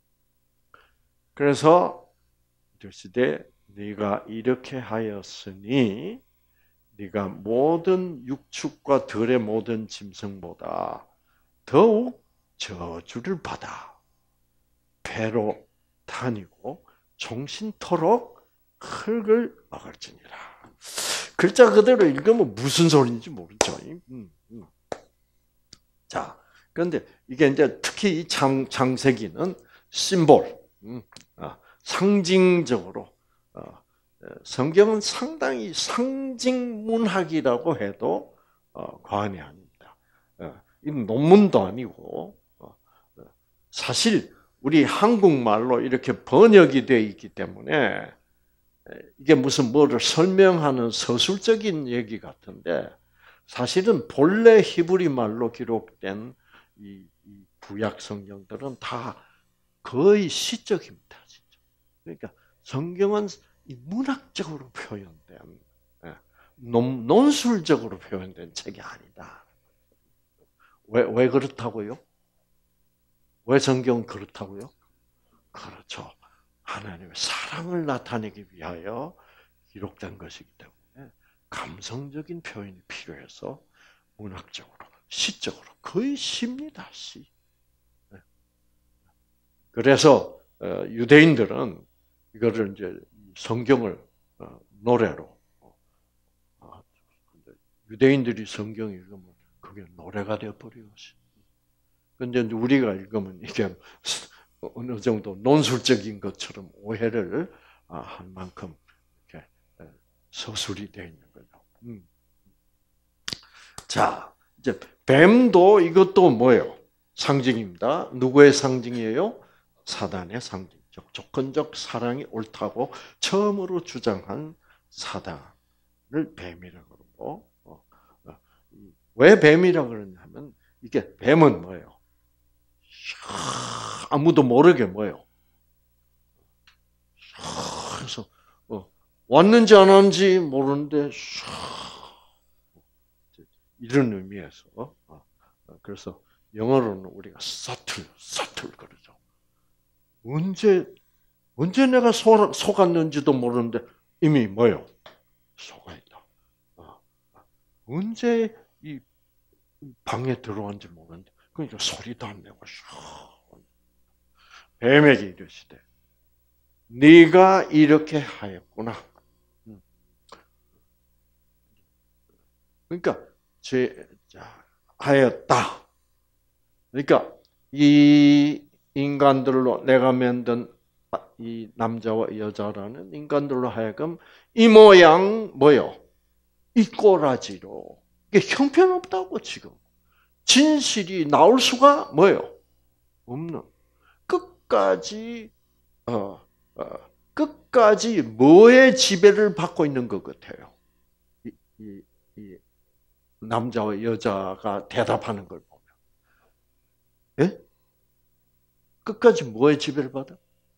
그래서 이르시되 네가 이렇게 하였으니 네가 모든 육축과 들의 모든 짐승보다 더욱 저주를 받아 배로 다니고 종신토록 흙을 먹을지니라. 글자 그대로 읽으면 무슨 소리인지 모르죠. 음, 음. 자, 그런데 이게 이제 특히 이 장, 장세기는 심볼, 음, 아, 상징적으로 어, 성경은 상당히 상징 문학이라고 해도 어, 과언이 아닙니다. 어, 이 논문도 아니고 어, 사실 우리 한국말로 이렇게 번역이 되어 있기 때문에 이게 무슨 뭐를 설명하는 서술적인 얘기 같은데 사실은 본래 히브리 말로 기록된 이, 이 구약 성경들은 다 거의 시적입니다. 진짜. 그러니까 성경은 이 문학적으로 표현된 논, 논술적으로 표현된 책이 아니다. 왜, 왜 그렇다고요? 왜 성경은 그렇다고요? 그렇죠. 하나님의 사랑을 나타내기 위하여 기록된 것이기 때문에 감성적인 표현이 필요해서 문학적으로, 시적으로 거의 시입니다. 시. 그래서 유대인들은 이거를 이제 성경을 노래로 유대인들이 성경 읽으면 그게 노래가 되어버려요. 근데 우리가 읽으면 이게 어느 정도 논술적인 것처럼 오해를 할 만큼 이렇게 서술이 되어 있는 거죠. 음. 자, 이제 뱀도 이것도 뭐예요? 상징입니다. 누구의 상징이에요? 사단의 상징적, 조건적 사랑이 옳다고 처음으로 주장한 사단을 뱀이라고 그러고, 어, 어, 왜 뱀이라고 그러냐면 이게 뱀은 뭐예요? 아무도 모르게 뭐예요? 그래서 어, 왔는지 안 왔는지 모르는데 이런 의미에서 어, 그래서 영어로는 우리가 subtle, subtle 그러죠. 언제 언제 내가 속, 속았는지도 모르는데 이미 뭐예요? 속아 있다. 어, 언제 이 방에 들어왔는지 모르는데 그러니까 소리도 안 내고 뱀에게 이르시되 네가 이렇게 하였구나. 그러니까 제 하였다. 그러니까 이 인간들로 내가 만든 이 남자와 여자라는 인간들로 하여금 이 모양 뭐요? 이 꼬라지로 이게 형편없다고 지금 진실이 나올 수가 뭐요? 없는 끝까지 어, 어, 끝까지 뭐의 지배를 받고 있는 것 같아요? 이 이, 이 남자와 여자가 대답하는 걸 보면, 예? 끝까지 뭐에 지배를 받아?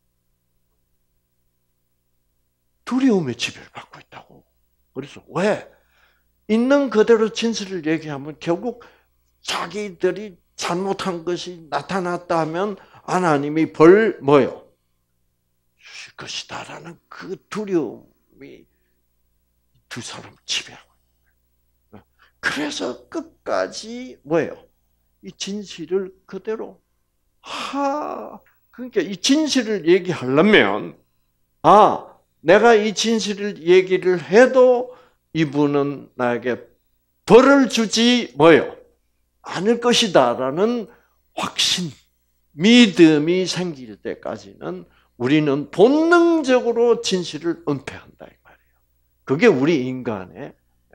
두려움에 지배를 받고 있다고. 그래서 왜? 있는 그대로 진실을 얘기하면 결국 자기들이 잘못한 것이 나타났다 하면 하나님이 벌 뭐요? 주실 것이다라는 그 두려움이 두 사람을 지배하고 있는 거예요. 그래서 끝까지 뭐예요? 이 진실을 그대로 하 그러니까 이 진실을 얘기하려면 아 내가 이 진실을 얘기를 해도 이분은 나에게 벌을 주지 뭐예요? 않을 것이다라는 확신, 믿음이 생길 때까지는 우리는 본능적으로 진실을 은폐한다 이 말이에요. 그게 우리 인간의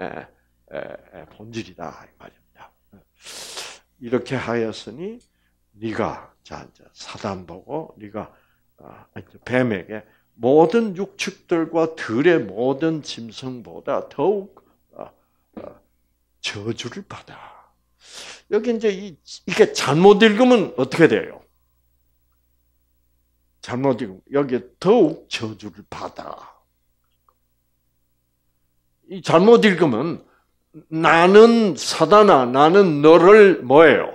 본질이다 이 말입니다. 이렇게 하였으니 네가 자 사단 보고 네가 뱀에게 모든 육축들과 들의 모든 짐승보다 더욱 저주를 받아. 여기 이제 이, 이게 잘못 읽으면 어떻게 돼요? 잘못 읽으면 여기 더욱 저주를 받아. 이 잘못 읽으면 나는 사단아, 나는 너를 뭐예요?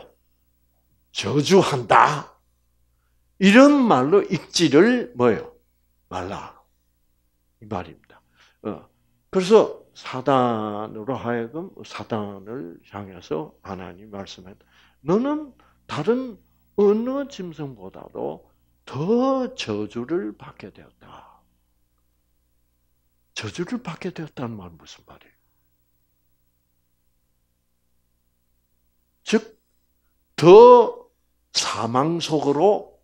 저주한다. 이런 말로 읽지를 뭐예요? 말라. 이 말입니다. 어. 그래서 사단으로 하여금 사단을 향해서 하나님 말씀했다. 너는 다른 어느 짐승보다도 더 저주를 받게 되었다. 저주를 받게 되었다는 말은 무슨 말이에요? 즉, 더 사망 속으로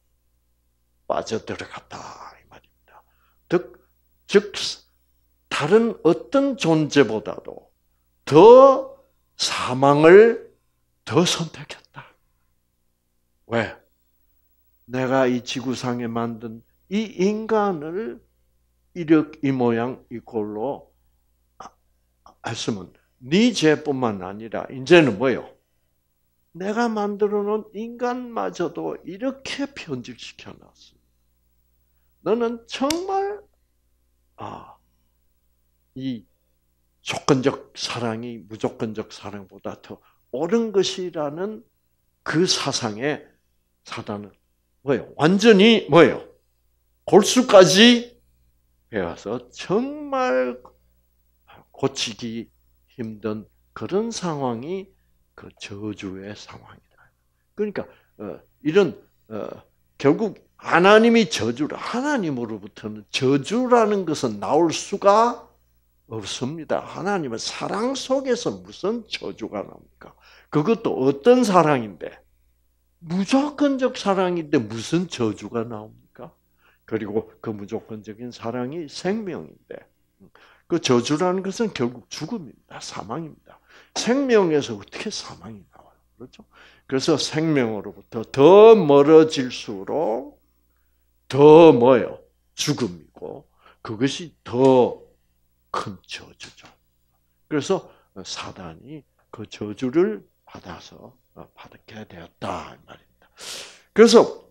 빠져들어갔다. 이 말입니다. 즉, 즉 다른 어떤 존재보다도 더 사망을 더 선택했다. 왜? 내가 이 지구상에 만든 이 인간을 이렇게 이 모양 이 꼴로 했으면 네 죄뿐만 아니라 이제는 뭐요? 내가 만들어 놓은 인간마저도 이렇게 변질시켜 놨어. 너는 정말 아, 이 조건적 사랑이 무조건적 사랑보다 더 옳은 것이라는 그 사상에 사단은 뭐예요? 완전히 뭐예요? 골수까지 배워서 정말 고치기 힘든 그런 상황이 그 저주의 상황이다. 그러니까 어, 이런 어, 결국 하나님이 저주를 하나님으로부터는 저주라는 것은 나올 수가 없습니다. 하나님은 사랑 속에서 무슨 저주가 나옵니까? 그것도 어떤 사랑인데 무조건적 사랑인데 무슨 저주가 나옵니까? 그리고 그 무조건적인 사랑이 생명인데 그 저주라는 것은 결국 죽음입니다. 사망입니다. 생명에서 어떻게 사망이 나와요? 그렇죠? 그래서 생명으로부터 더 멀어질수록 더 뭐예요? 죽음이고 그것이 더 큰 저주죠. 그래서 사단이 그 저주를 받아서 받게 되었다 이 말입니다. 그래서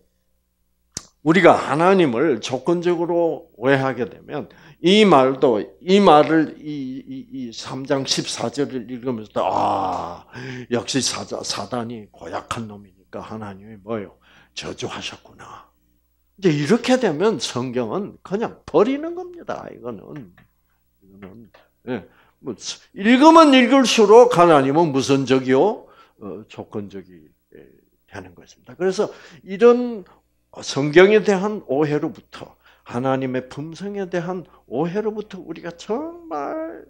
우리가 하나님을 조건적으로 오해하게 되면 이 말도 이 말을 이, 이, 이 삼 장 십사 절을 읽으면서 아 역시 사자, 사단이 고약한 놈이니까 하나님이 뭐요? 저주하셨구나. 이제 이렇게 되면 성경은 그냥 버리는 겁니다. 이거는 이거는 예, 뭐 읽으면 읽을수록 하나님은 무슨 적이요? 어, 조건적이 되는 것입니다. 그래서 이런 성경에 대한 오해로부터 하나님의 품성에 대한 오해로부터 우리가 정말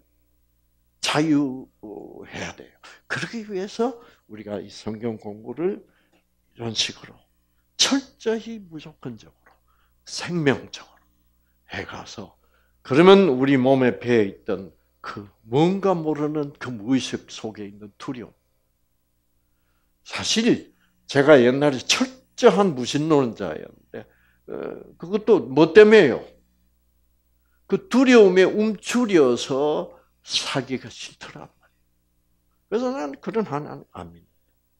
자유해야 돼요. 그러기 위해서 우리가 이 성경 공부를 이런 식으로 철저히 무조건적으로 생명적으로 해가서 그러면 우리 몸에 배어 있던 그 뭔가 모르는 그 무의식 속에 있는 두려움. 사실 제가 옛날에 철저한 무신론자였는데 그것도 뭐 때문에요? 그 두려움에 움츠려서 사기가 싫더란 말이에요. 그래서 나는 그런 하나님 안 믿는다.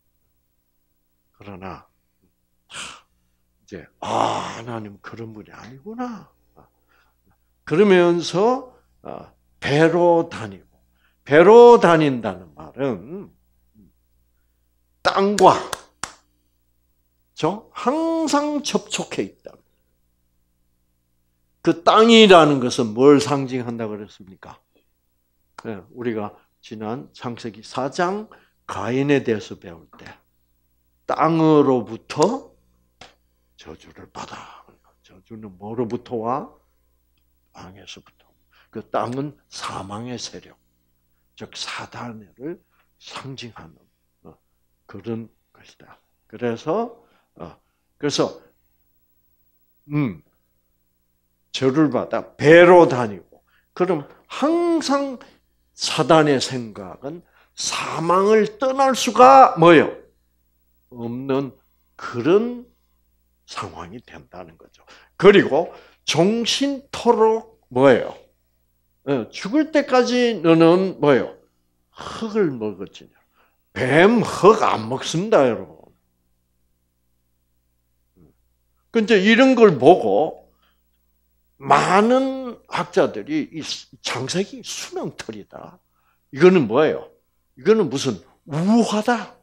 그러나 이제 아 하나님 그런 분이 아니구나. 그러면서 배로 다니고, 배로 다닌다는 말은 땅과 저 항상 접촉해 있다. 그 땅이라는 것은 뭘 상징한다고 그랬습니까? 네, 우리가 지난 창세기 사 장 가인에 대해서 배울 때 땅으로부터 저주를 받아. 저주는 뭐로부터 와? 땅에서부터. 그 땅은 사망의 세력, 즉 사단을 상징하는 그런 것이다. 그래서 그래서 음 저를 받아 배로 다니고, 그럼 항상 사단의 생각은 사망을 떠날 수가 뭐요? 없는 그런 상황이 된다는 거죠. 그리고 종신토록 뭐예요? 죽을 때까지 너는 뭐예요? 흙을 먹었지. 뱀 흙 안 먹습니다, 여러분. 근데 이런 걸 보고 많은 학자들이 이 창세기 수명틀이다. 이거는 뭐예요? 이거는 무슨 우화다.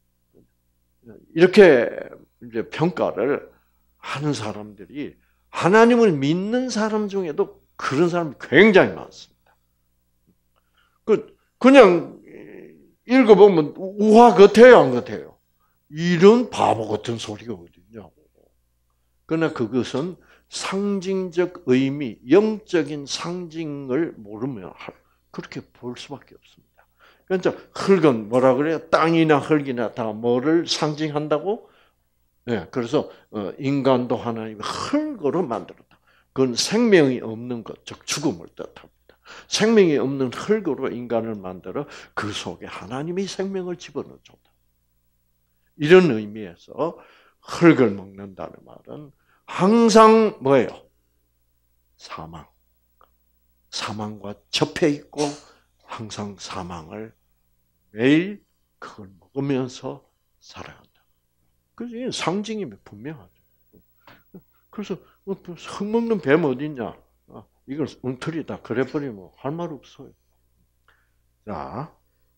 이렇게 이제 평가를 하는 사람들이, 하나님을 믿는 사람 중에도 그런 사람이 굉장히 많습니다. 그 그냥 읽어보면 우화 같아요, 안 같아요? 이런 바보 같은 소리가 어딨냐고. 그러나 그것은 상징적 의미, 영적인 상징을 모르면 그렇게 볼 수밖에 없습니다. 그러니까 흙은 뭐라 그래요? 땅이나 흙이나 다 뭐를 상징한다고? 네, 그래서 인간도 하나님이 흙으로 만들었다. 그건 생명이 없는 것, 즉 죽음을 뜻합니다. 생명이 없는 흙으로 인간을 만들어 그 속에 하나님이 생명을 집어넣어줬다. 이런 의미에서 흙을 먹는다는 말은 항상 뭐예요? 사망. 사망과 접해 있고 항상 사망을 매일 그걸 먹으면서 살아간다. 그래서 상징이 분명하죠. 그래서 흙 먹는 뱀 어디 있냐? 이걸 엉터리다 그래버리면 할 말 없어요. 자,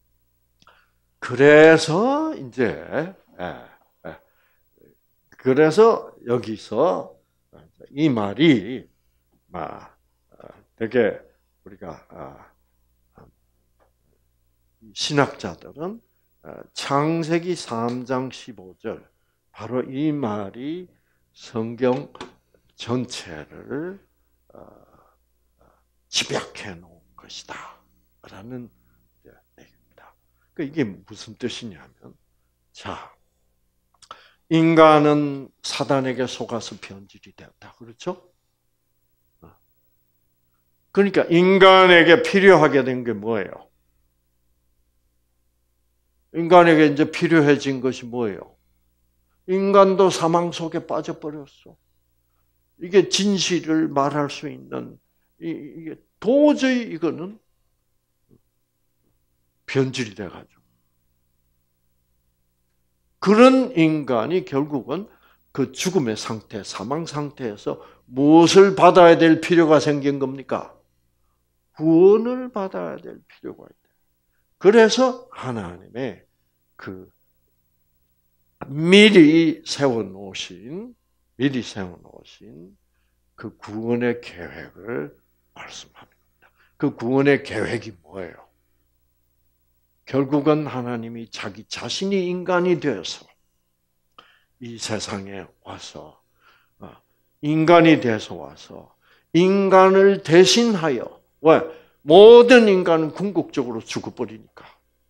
그래서 이제 그래서 여기서 이 말이 되게 우리가 신학자들은 창세기 삼 장 십오 절 바로 이 말이 성경 전체를 집약해 놓은 것이다 라는 얘기입니다. 이게 무슨 뜻이냐면, 자, 인간은 사단에게 속아서 변질이 되었다. 그렇죠? 그러니까 인간에게 필요하게 된 게 뭐예요? 인간에게 이제 필요해진 것이 뭐예요? 인간도 사망 속에 빠져버렸어. 이게 진실을 말할 수 있는, 이게 도저히 이거는 변질이 돼가지고. 그런 인간이 결국은 그 죽음의 상태, 사망 상태에서 무엇을 받아야 될 필요가 생긴 겁니까? 구원을 받아야 될 필요가 있다. 그래서 하나님의 그 미리 세워놓으신, 미리 세워놓으신 그 구원의 계획을 말씀합니다. 그 구원의 계획이 뭐예요? 결국은 하나님이 자기 자신이 인간이 되어서 이 세상에 와서, 인간이 돼서 와서 인간을 대신하여, 왜? 모든 인간은 궁극적으로 죽어버리니까.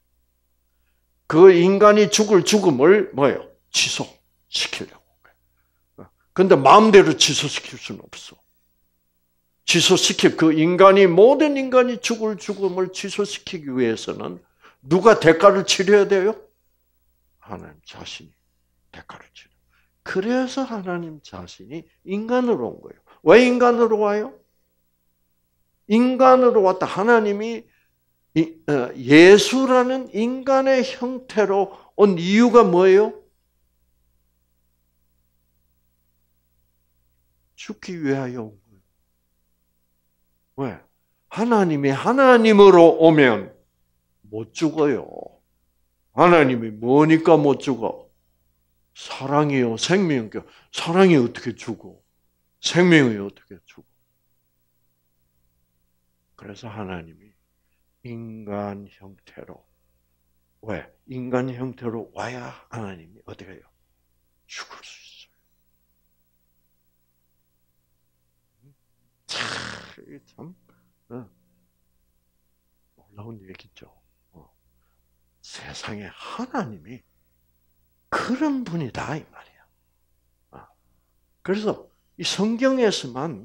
그 인간이 죽을 죽음을 뭐예요? 취소시키려고. 그런데 마음대로 취소시킬 수는 없어. 취소시킬, 그 인간이, 모든 인간이 죽을 죽음을 취소시키기 위해서는 누가 대가를 치러야 돼요? 하나님 자신이 대가를 치러. 그래서 하나님 자신이 인간으로 온 거예요. 왜 인간으로 와요? 인간으로 왔다. 하나님이 예수라는 인간의 형태로 온 이유가 뭐예요? 죽기 위하여 온 거예요. 왜? 하나님이 하나님으로 오면 못 죽어요. 하나님이 뭐니까 못 죽어? 사랑이요, 생명이요. 사랑이 어떻게 죽어? 생명이 어떻게 죽어? 그래서 하나님이 인간 형태로, 왜? 인간 형태로 와야 하나님이 어떻게 해요? 죽을 수 있어요. 참, 참 놀라운 얘기죠. 세상에 하나님이 그런 분이다 이 말이야. 그래서 이 성경에서만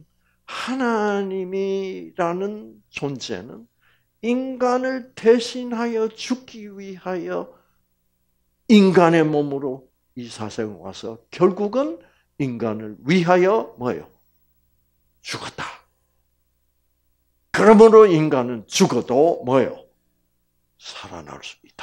하나님이라는 존재는 인간을 대신하여 죽기 위하여 인간의 몸으로 이 세상에 와서 결국은 인간을 위하여 뭐예요? 죽었다. 그러므로 인간은 죽어도 뭐예요? 살아날 수 있다.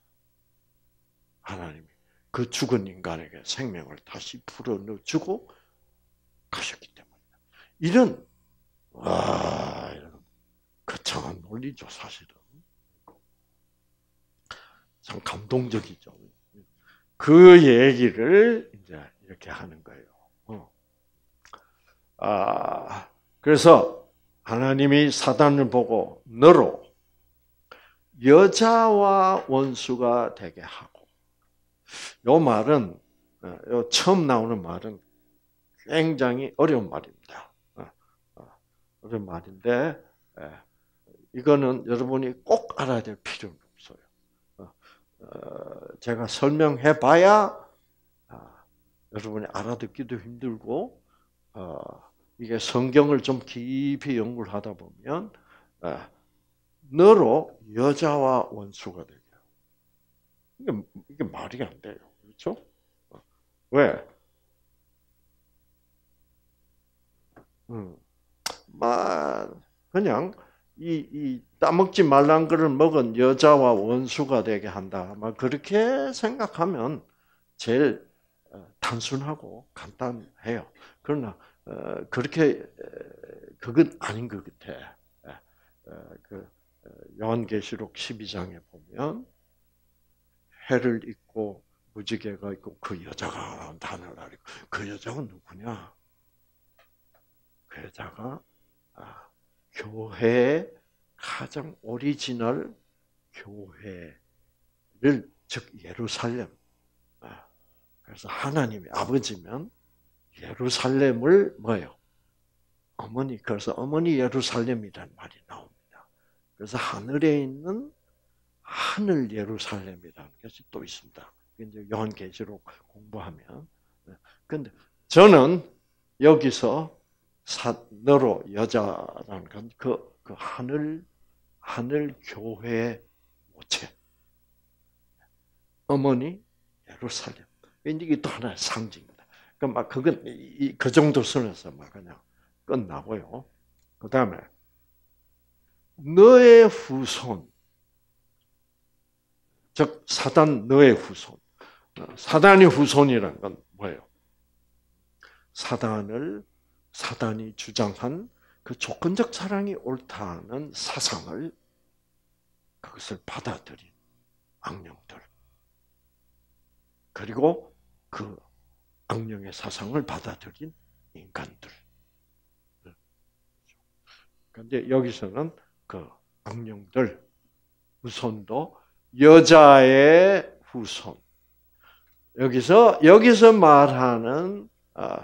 하나님이 그 죽은 인간에게 생명을 다시 불어넣어주고 가셨기 때문이다. 이런 와 이런 거창한 논리죠, 사실은. 참 감동적이죠. 그 얘기를 이제 이렇게 하는 거예요. 어. 아 그래서 하나님이 사단을 보고 너로 여자와 원수가 되게 하고, 요 말은 요 처음 나오는 말은 굉장히 어려운 말입니다. 어려운 말인데 이거는 여러분이 꼭 알아야 될 필요는 없어요. 제가 설명해봐야 여러분이 알아듣기도 힘들고, 이게 성경을 좀 깊이 연구를 하다 보면 너로 여자와 원수가 되게. 이게, 이게 말이 안 돼요. 그렇죠? 왜? 음, 막, 그냥, 이, 이, 따먹지 말란 것을 먹은 여자와 원수가 되게 한다. 막, 그렇게 생각하면 제일 단순하고 간단해요. 그러나, 그렇게, 그건 아닌 것 같아. 그, 요한계시록 십이 장에 보면, 해를 입고 무지개가 있고 그 여자가 하늘 아래 있고 그 여자가 누구냐? 그 여자가 아, 교회의 가장 오리지널 교회를 즉 예루살렘. 아, 그래서 하나님의 아버지면 예루살렘을 뭐예요? 어머니. 그래서 어머니 예루살렘이라는 말이 나옵니다. 그래서 하늘에 있는 하늘 예루살렘이라는 것이 또 있습니다. 이제 요한계시록 공부하면. 근데 저는 여기서 너로 여자라는 건 그, 그 하늘, 하늘 교회의 모체. 어머니 예루살렘. 이게 또 하나의 상징입니다. 그 막 그건 이, 그 정도 선에서 막 그냥 끝나고요. 그 다음에 너의 후손. 즉 사단 너의 후손. 사단의 후손이라는 건 뭐예요? 사단을 사단이 주장한 그 조건적 사랑이 옳다는 사상을 그것을 받아들인 악령들. 그리고 그 악령의 사상을 받아들인 인간들. 그런데 여기서는 그 악령들 후손도 여자의 후손. 여기서 여기서 말하는 아,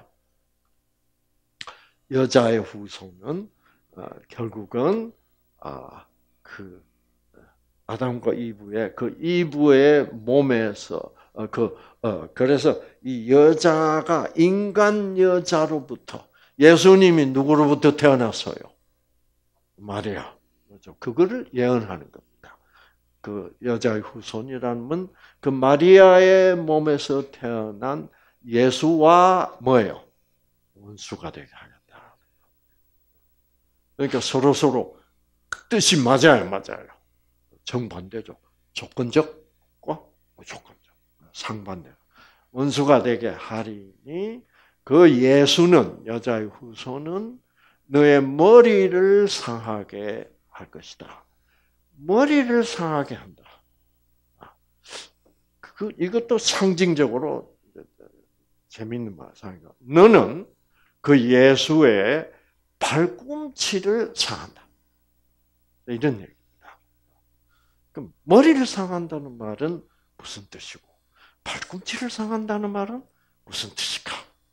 여자의 후손은 아, 결국은 아, 그 아담과 이브의 그 이브의 몸에서 어, 그 어, 그래서 이 여자가 인간 여자로부터 예수님이 누구로부터 태어났어요? 마리아. 그렇죠? 그거를 예언하는 겁니다. 그 여자의 후손이라는 그 마리아의 몸에서 태어난 예수와 뭐예요? 원수가 되게 하겠다. 그러니까 서로 서로 뜻이 맞아요, 맞아요. 정반대죠. 조건적과 무조건적. 상반대. 원수가 되게 하리니 그 예수는, 여자의 후손은 너의 머리를 상하게 할 것이다. 머리를 상하게 한다. 그, 이것도 상징적으로 재밌는 말이야. 너는 그 예수의 발꿈치를 상한다. 이런 얘기입니다. 그럼 머리를 상한다는 말은 무슨 뜻이고, 발꿈치를 상한다는 말은 무슨 뜻일까?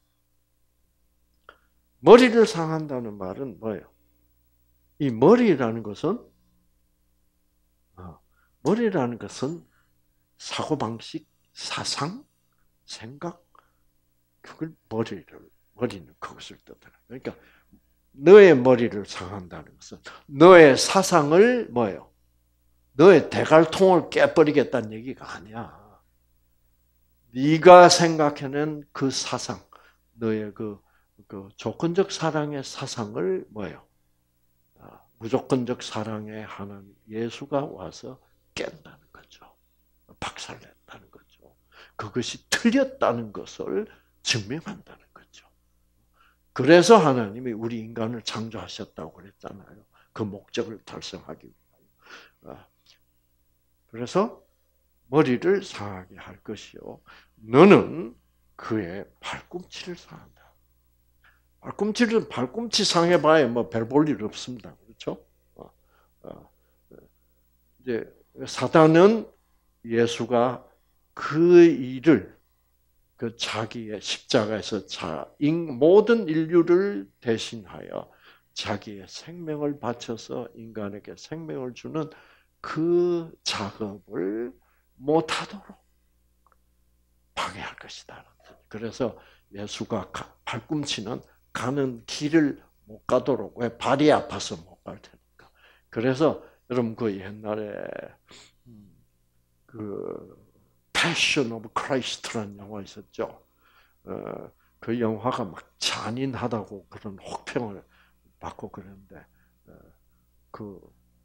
머리를 상한다는 말은 뭐예요? 이 머리라는 것은, 머리라는 것은 사고방식, 사상, 생각, 그걸 머리를, 머리는 그것을 뜻하는. 그러니까 너의 머리를 상한다는 것은 너의 사상을 뭐예요? 너의 대갈통을 깨버리겠다는 얘기가 아니야. 네가 생각해낸 그 사상, 너의 그, 그 조건적 사랑의 사상을 뭐예요? 무조건적 사랑의 하나님 예수가 와서 깬다는 거죠. 박살냈다는 거죠. 그것이 틀렸다는 것을 증명한다는 거죠. 그래서 하나님이 우리 인간을 창조하셨다고 그랬잖아요. 그 목적을 달성하기 위하여. 그래서 머리를 상하게 할 것이요. 너는 그의 발꿈치를 상한다. 발꿈치를 발꿈치 상해봐야 뭐 별 볼 일 없습니다. 그렇죠? 이제 사단은 예수가 그 일을 그 자기의 십자가에서 자, 모든 인류를 대신하여 자기의 생명을 바쳐서 인간에게 생명을 주는 그 작업을 못하도록 방해할 것이다. 그래서 예수가 발꿈치는 가는 길을 못 가도록, 왜? 발이 아파서 못 갈 테니까. 그래서 여러분 그 옛날에 그 Passion of Christ라는 영화 있었죠. 어, 그 영화가 막 잔인하다고 그런 혹평을 받고 그랬는데 어, 그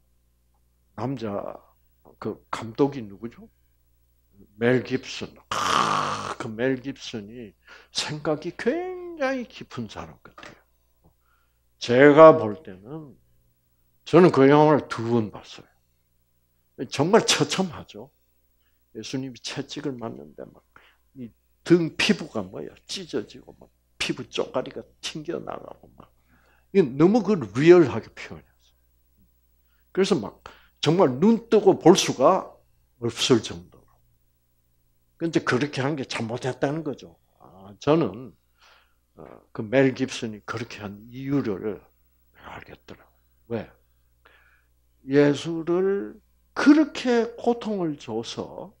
남자 그 감독이 누구죠? 멜 깁슨. 아, 그 멜 깁슨이 생각이 굉장히 깊은 사람 같아요. 제가 볼 때는 저는 그 영화를 두 번 봤어요. 정말 처참하죠. 예수님이 채찍을 맞는데 막 이 등 피부가 뭐야 찢어지고 막 피부 쪼가리가 튕겨 나가고 막 이 너무 그 리얼하게 표현했어요. 그래서 막 정말 눈 뜨고 볼 수가 없을 정도로. 근데 그렇게 한 게 잘못했다는 거죠. 아, 저는 그 멜 깁슨이 그렇게 한 이유를 알겠더라고요. 왜? 예수를 그렇게 고통을 줘서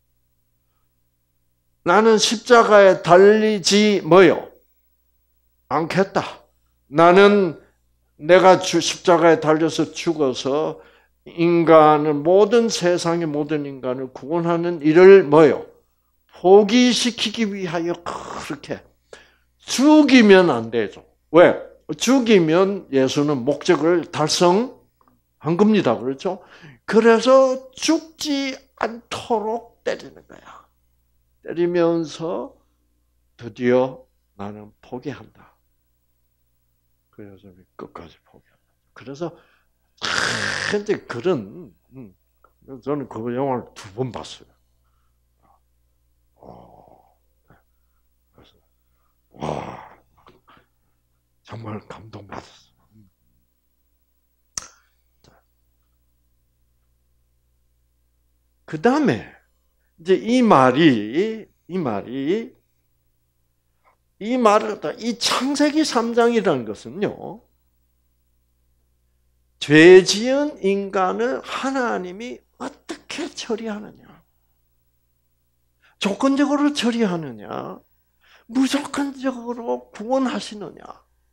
나는 십자가에 달리지 뭐요? 않겠다. 나는 내가 십자가에 달려서 죽어서 인간을 모든 세상의 모든 인간을 구원하는 일을 뭐요? 포기시키기 위하여 그렇게 죽이면 안 되죠. 왜? 죽이면 예수는 목적을 달성한 겁니다. 그렇죠? 그래서 죽지 않도록 때리는 거야. 때리면서 드디어 나는 포기한다. 그래서 끝까지 포기한다. 그래서 현재 그런 저는 그 영화를 두 번 봤어요. 그래서 와 정말 감동받았어. 그 다음에 이제 이 말이 이 말이 이 말을 이 창세기 삼 장이라는 것은요. 죄 지은 인간을 하나님이 어떻게 처리하느냐? 조건적으로 처리하느냐? 무조건적으로 구원하시느냐를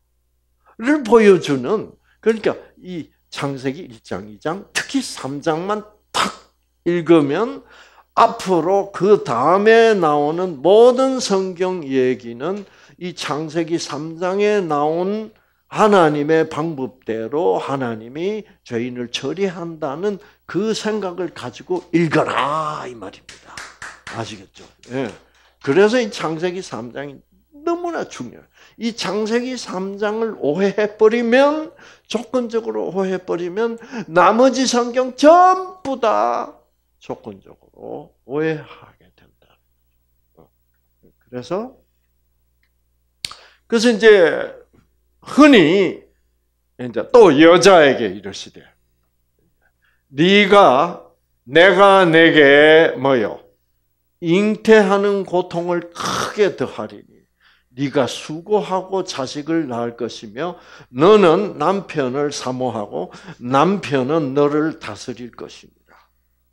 보여주는 그러니까 이 창세기 일 장, 이 장, 특히 삼 장만 탁 읽으면 앞으로 그 다음에 나오는 모든 성경 얘기는 이 창세기 삼 장에 나온 하나님의 방법대로 하나님이 죄인을 처리한다는 그 생각을 가지고 읽어라 이 말입니다. 아시겠죠? 예. 그래서 이 창세기 삼 장이 너무나 중요해요. 이 창세기 삼 장을 오해해버리면, 조건적으로 오해해버리면 나머지 성경 전부 다 조건적으로 오해하게 된다. 그래서 그래서 이제 흔히 이제 또 여자에게 이러시되, 네가 내가 내게 뭐요? 잉태하는 고통을 크게 더하리니 네가 수고하고 자식을 낳을 것이며 너는 남편을 사모하고 남편은 너를 다스릴 것입니다.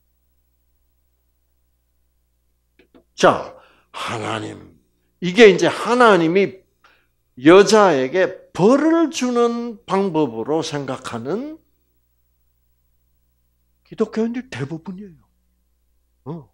자, 하나님, 이게 이제 하나님이 여자에게 벌을 주는 방법으로 생각하는 기독교인들 대부분이에요. 어.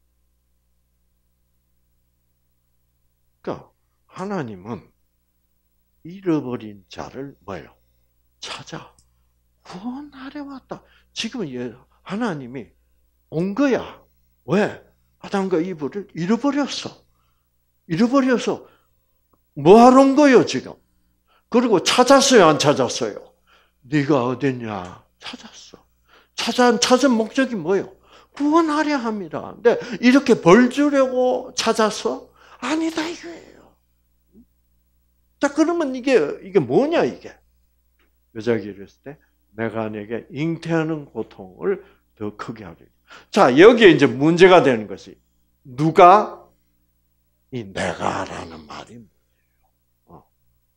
그러니까 하나님은 잃어버린 자를 뭐예요? 찾아 구원하려 왔다. 지금 하나님이 온 거야. 왜? 아담과 이브를 잃어버렸어. 잃어버려서 뭐 하러 온 거예요, 지금? 그리고 찾았어요, 안 찾았어요? 네가 어딨냐? 찾았어. 찾아, 찾은 목적이 뭐예요? 구원하려 합니다. 근데 이렇게 벌 주려고 찾았어? 아니다, 이거예요. 자, 그러면 이게, 이게 뭐냐, 이게? 여자가 이랬을 때, 내가 내게 잉태하는 고통을 더 크게 하리니. 자, 여기에 이제 문제가 되는 것이, 누가? 이 내가라는 말이 뭐예요?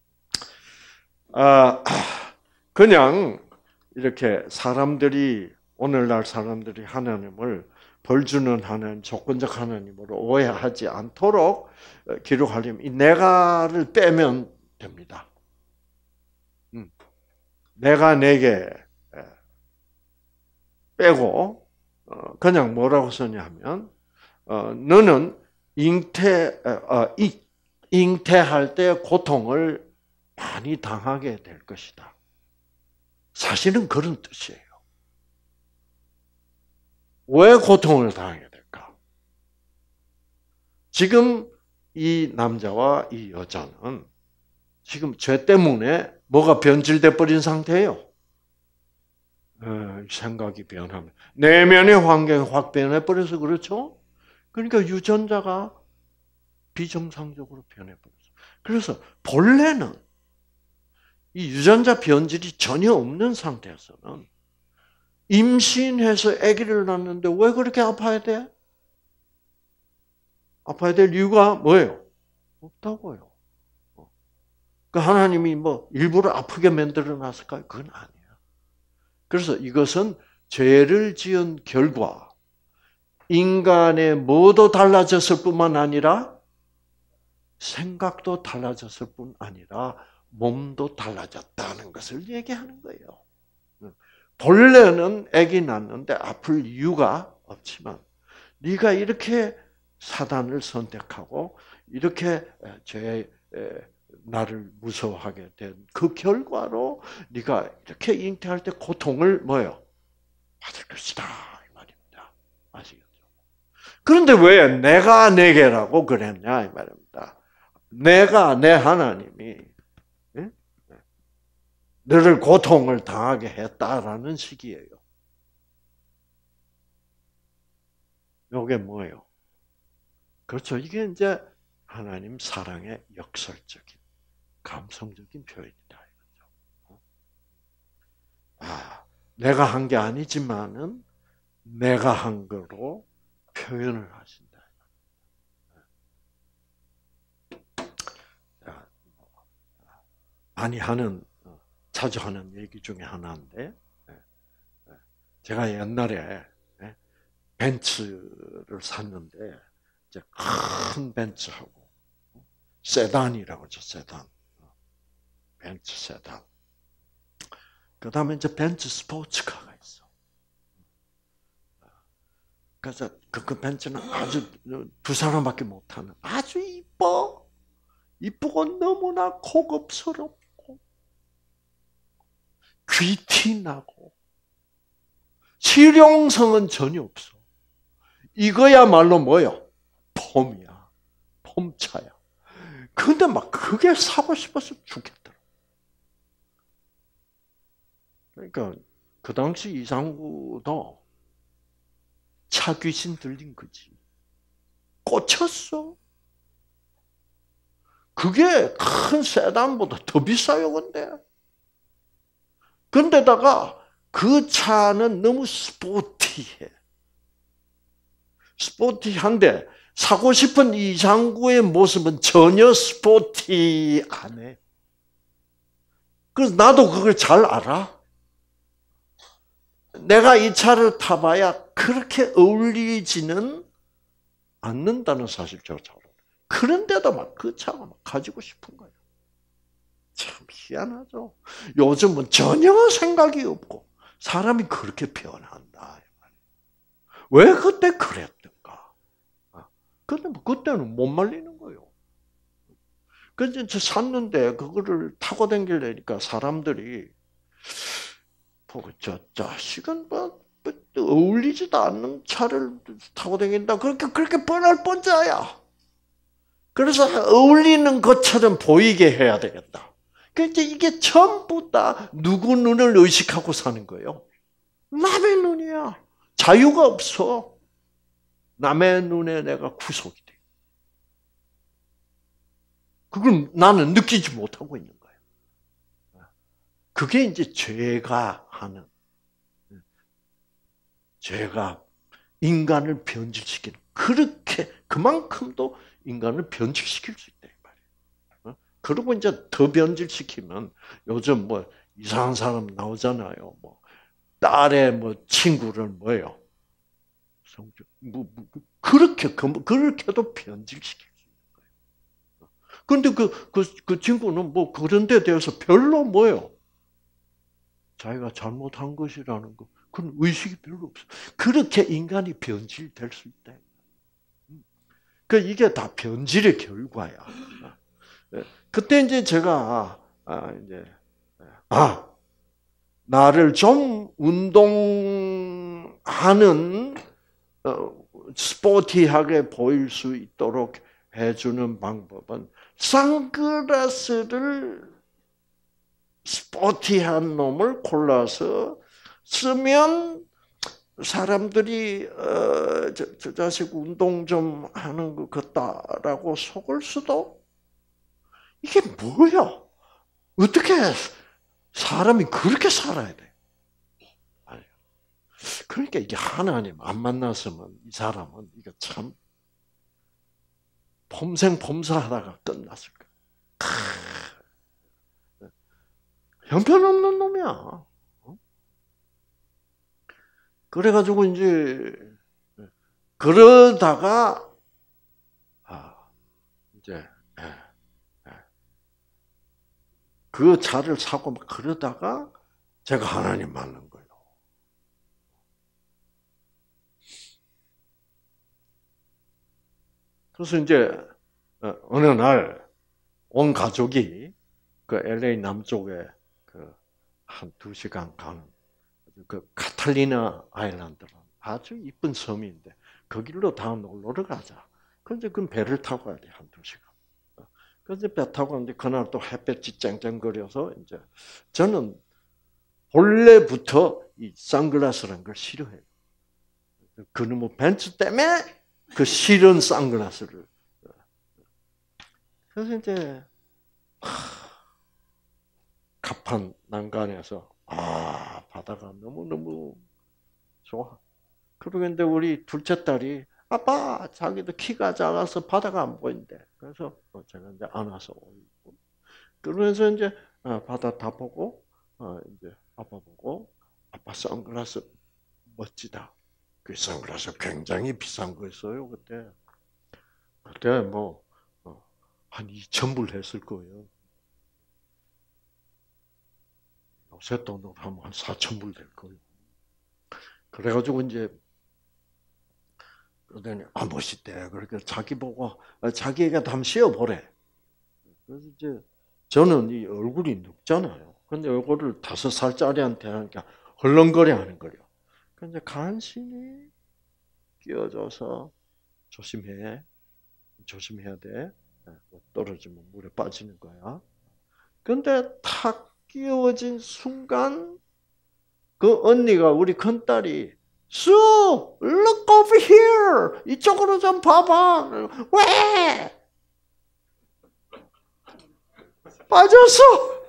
아, 그냥 이렇게 사람들이, 오늘날 사람들이 하나님을 벌 주는 하나님, 조건적 하나님으로 오해하지 않도록 기록하려면 이 내가를 빼면 됩니다. 음. 내가 내게 빼고 그냥 뭐라고 쓰냐면 너는 잉태 잉태할 때 고통을 많이 당하게 될 것이다. 사실은 그런 뜻이에요. 왜 고통을 당하게 될까? 지금 이 남자와 이 여자는 지금 죄 때문에 뭐가 변질돼 버린 상태예요. 생각이 변하면 내면의 환경이 확 변해 버려서 그렇죠. 그러니까 유전자가 비정상적으로 변해 버렸어. 그래서 본래는 이 유전자 변질이 전혀 없는 상태에서는 임신해서 아기를 낳는데 왜 그렇게 아파야 돼? 아파야 될 이유가 뭐예요? 없다고요. 그 하나님이 뭐 일부러 아프게 만들어 놨을까요? 그건 아니에요. 그래서 이것은 죄를 지은 결과 인간의 뭐도 달라졌을 뿐만 아니라 생각도 달라졌을 뿐 아니라 몸도 달라졌다는 것을 얘기하는 거예요. 본래는 아기 낳는데 아플 이유가 없지만 네가 이렇게 사단을 선택하고 이렇게 죄 나를 무서워하게 된 그 결과로 네가 이렇게 잉태할 때 고통을 뭐요? 받을 것이다 이 말입니다. 아시겠죠? 그런데 왜 내가 내게라고 그랬냐 이 말입니다. 내가 내 하나님이 예? 너를 고통을 당하게 했다라는 식이에요. 이게 뭐예요? 그렇죠. 이게 이제 하나님 사랑의 역설적인, 감성적인 표현이다. 이거죠. 아, 내가 한 게 아니지만은 내가 한 거로 표현을 하신다. 많이 하는, 자주 하는 얘기 중에 하나인데, 제가 옛날에 벤츠를 샀는데, 이제 큰 벤츠하고, 세단이라고 하죠, 세단. 벤츠 세단. 그 다음에 이제 벤츠 스포츠카가 있어. 그래서 그, 그 벤츠는 아주 두 사람밖에 못하는 아주 이뻐. 이쁘고 너무나 고급스럽고 귀티나고 실용성은 전혀 없어. 이거야말로 뭐요? 폼이야. 폼차야. 근데 막 그게 사고 싶어서 죽겠더라. 그러니까 그 당시 이상구도 차 귀신 들린 거지. 꽂혔어. 그게 큰 세단보다 더 비싸요, 근데. 근데다가 그 차는 너무 스포티해. 스포티한데 사고 싶은 이상구의 모습은 전혀 스포티 안 해. 그래서 나도 그걸 잘 알아. 내가 이 차를 타봐야 그렇게 어울리지는 않는다는 사실 저 잘 알아. 그런데도 막 그 차가 막 가지고 싶은 거예요. 참 희한하죠. 요즘은 전혀 생각이 없고 사람이 그렇게 변한다. 왜 그때 그랬던가? 근데 뭐 그때는 못 말리는 거예요. 그래서 저 샀는데 그거를 타고 다니려니까 사람들이 보고 저 자식은 뭐, 뭐 어울리지도 않는 차를 타고 다닌다. 그렇게 그렇게 뻔할 뻔자야. 그래서 어울리는 것처럼 보이게 해야 되겠다. 그러니까 이게 전부 다 누구 눈을 의식하고 사는 거예요. 남의 눈이야. 자유가 없어. 남의 눈에 내가 구속이 돼. 그걸 나는 느끼지 못하고 있는 거예요. 그게 이제 죄가 하는, 죄가 인간을 변질시키는, 그렇게, 그만큼도 인간을 변질시킬 수 있다. 이 말이에요. 그리고 이제 더 변질시키면 요즘 뭐 이상한 사람 나오잖아요. 뭐 딸의 뭐 친구를 뭐예요? 성적, 뭐, 뭐, 그렇게, 그렇게도 변질시킬 수 있는 거예요. 그런데 그, 그, 그 친구는 뭐 그런 데 대해서 별로 뭐예요? 자기가 잘못한 것이라는 거, 그런 의식이 별로 없어. 그렇게 인간이 변질될 수 있다. 그 이게 다 변질의 결과야. 그때 이제 제가 아 이제 아 나를 좀 운동하는 어, 스포티하게 보일 수 있도록 해주는 방법은 선글라스를 스포티한 놈을 골라서 쓰면 사람들이 어, 저, 저 자식 운동 좀 하는 것 같다라고 속을 수도 이게 뭐야? 어떻게 사람이 그렇게 살아야 돼? 아니, 그러니까 이게 하나님 안 만났으면 이 사람은 이거 참 폼생 폼사하다가 끝났을 거야. 형편없는 놈이야. 그래가지고 이제 그러다가 아 이제 그 차를 사고 막 그러다가 제가 하나님 만난 거예요. 그래서 이제 어느 날 온 가족이 그 엘에이 남쪽에 그 한 두 시간 가는 그 카탈리나 아일랜드라는 아주 이쁜 섬인데 거기로 다 놀러 가자. 그래서 그 배를 타고 가야 돼, 한 두 시간. 그래서 배 타고 가는데 그날 또 햇볕이 쨍쨍거려서 이제 저는 본래부터 이 선글라스라는 걸 싫어해요. 그놈의 벤츠 때문에 그 싫은 선글라스를. 그래서 이제 가판 난간에서 아 바다가 너무 너무 좋아. 그러는데 우리 둘째 딸이 아빠 자기도 키가 작아서 바다가 안 보인대. 그래서 제가 이제 안아서 오고 그러면서 이제 바다 다 보고 이제 아빠 보고 아빠 선글라스 멋지다. 그 선글라스 굉장히 비싼 거였어요 그때. 그때 뭐 한 이천 불 했을 거예요. 요새 돈으로 하면 한 사천 불 될 거예요. 그래가지고 이제 그러더니 아 멋있대. 그러니까 자기 보고 자기에게 한번 씌워보래. 그래서 이제 저는 이 얼굴이 늙잖아요. 근데 요거를 다섯 살짜리한테 하니까 헐렁거려 하는 거려. 근데 간신히 끼워줘서 조심해. 조심해야 돼. 떨어지면 물에 빠지는 거야. 근데 탁 끼워진 순간 그 언니가 우리 큰딸이 수, look over here. 이쪽으로 좀 봐봐. 왜? 빠졌어.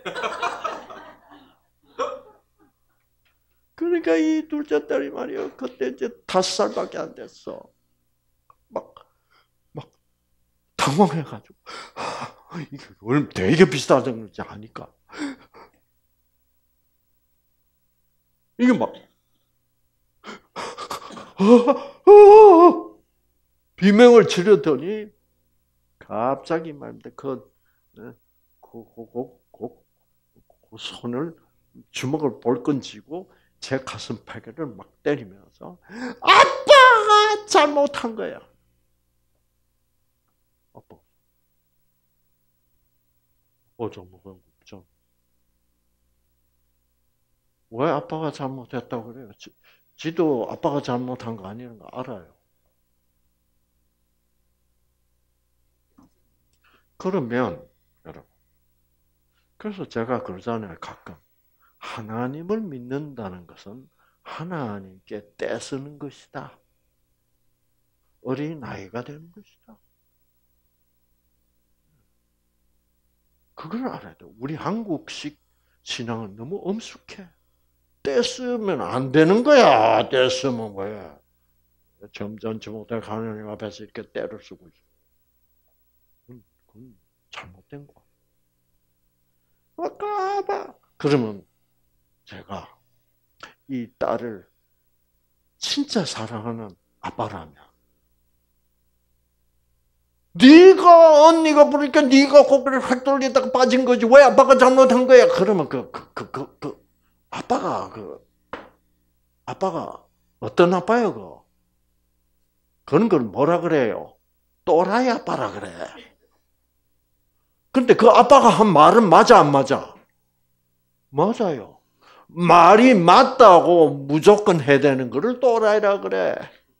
그러니까 이 둘째 딸이 말이야. 그때 이제 다섯 살밖에 안 됐어. 막, 막 당황해가지고 이게 얼마 되게 비싸다는 거지 아니까. 이게 막 비명을 지르더니 갑자기 말인데 그, 그, 그, 그, 그, 그 손을 주먹을 벌건 쥐고 제 가슴팍에를 막 때리면서 아빠가 잘못한 거야. 아빠. 어, 잘못한 거 없죠. 왜 아빠가 잘못했다고 그래요? 지, 지도 아빠가 잘못한 거 아니라는 거 알아요. 그러면 여러분, 그래서 제가 그러잖아요. 가끔 하나님을 믿는다는 것은 하나님께 떼쓰는 것이다. 어린아이가 되는 것이다. 그걸 알아야 돼. 우리 한국식 신앙은 너무 엄숙해. 떼쓰면 안 되는 거야. 떼쓰면 뭐야. 점잖지 못할 하나님 앞에서 이렇게 때를 쓰고 있어. 그건, 그건 잘못된 거야. 아까 그러면 제가 이 딸을 진짜 사랑하는 아빠라면 네가 언니가 부르니까 네가 고개를 획 돌리다가 빠진 거지 왜 아빠가 잘못한 거야? 그러면 그 그 그 그 그 아빠가 그 아빠가 어떤 아빠요? 그 그런 걸 뭐라 그래요? 또라이 아빠라 그래. 근데 그 아빠가 한 말은 맞아 안 맞아? 맞아요. 말이 맞다고 무조건 해야 되는 거를 또라이라 그래.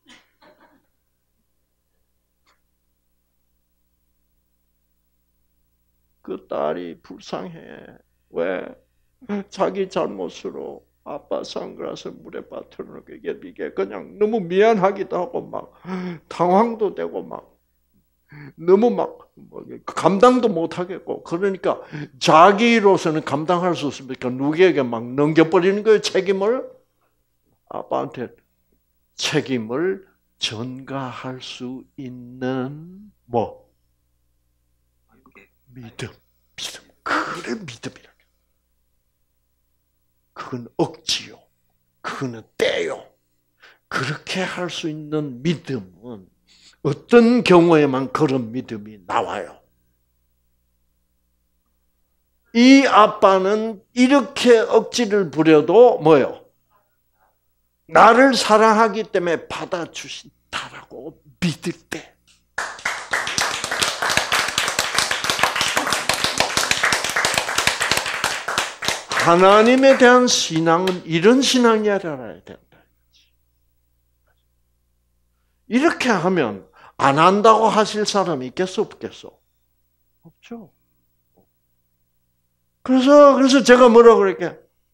그 딸이 불쌍해. 왜? 자기 잘못으로 아빠 선글라스 물에 빠뜨려놓고 이게, 이게 그냥 너무 미안하기도 하고 막 당황도 되고 막 너무 막 감당도 못하겠고 그러니까 자기로서는 감당할 수 없으니까 누구에게 막 넘겨버리는 거예요. 책임을. 아빠한테 책임을 전가할 수 있는 뭐? 믿음. 믿음. 그래 믿음이라. 그건 억지요. 그거는 때요. 그렇게 할 수 있는 믿음은 어떤 경우에만 그런 믿음이 나와요. 이 아빠는 이렇게 억지를 부려도 뭐요? 나를 사랑하기 때문에 받아주신다라고 믿을 때. 하나님에 대한 신앙은 이런 신앙이 알아야 된다. 이렇게 하면 안 한다고 하실 사람이 있겠어 없겠어? 없죠. 그래서 그래서 제가 뭐라 그럴게?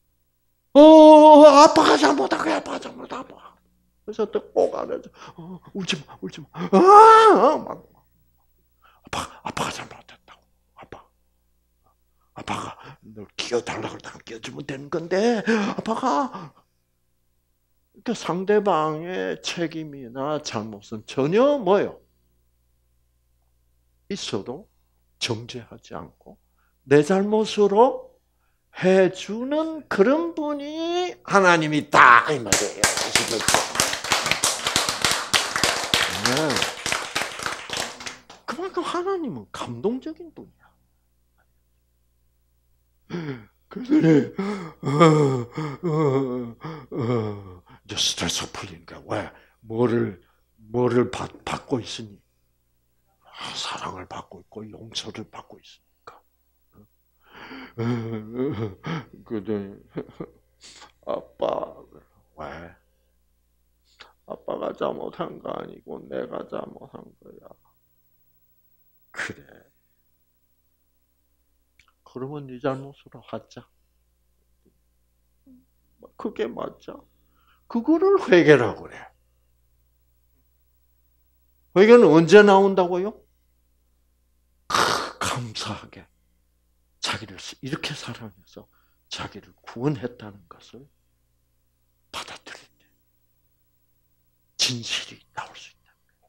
어 아빠가 잘못한 거야, 아빠가 잘못한 거야. 그래서 또 꼭 안아줘. 어, 울지 마, 울지 마. 아, 막 아빠 아빠가 잘못했다고. 아빠 아빠가 널 끼워달라고 그러다가 끼워주면 되는 건데 아빠가. 그러니까 상대방의 책임이나 잘못은 전혀 뭐요? 있어도 정죄하지 않고 내 잘못으로 해주는 그런 분이 하나님이다 이 말이에요. 네. 그만큼 하나님은 감동적인 분이야. 그들이 어, 어, 어, 이제 스트레스 풀리니까 왜 뭐를 뭐를 받, 받고 있으니 사랑을 받고 있고 용서를 받고 있으니까 그랬더니 아빠 왜? 아빠가 잘못한 거 아니고 내가 잘못한 거야. 그래. 그러면 네 잘못으로 하자. 그게 맞자. 그거를 회개라고 그래. 회개는 언제 나온다고요? 감사하게 자기를 이렇게 사랑해서 자기를 구원했다는 것을 받아들일 때 진실이 나올 수 있다.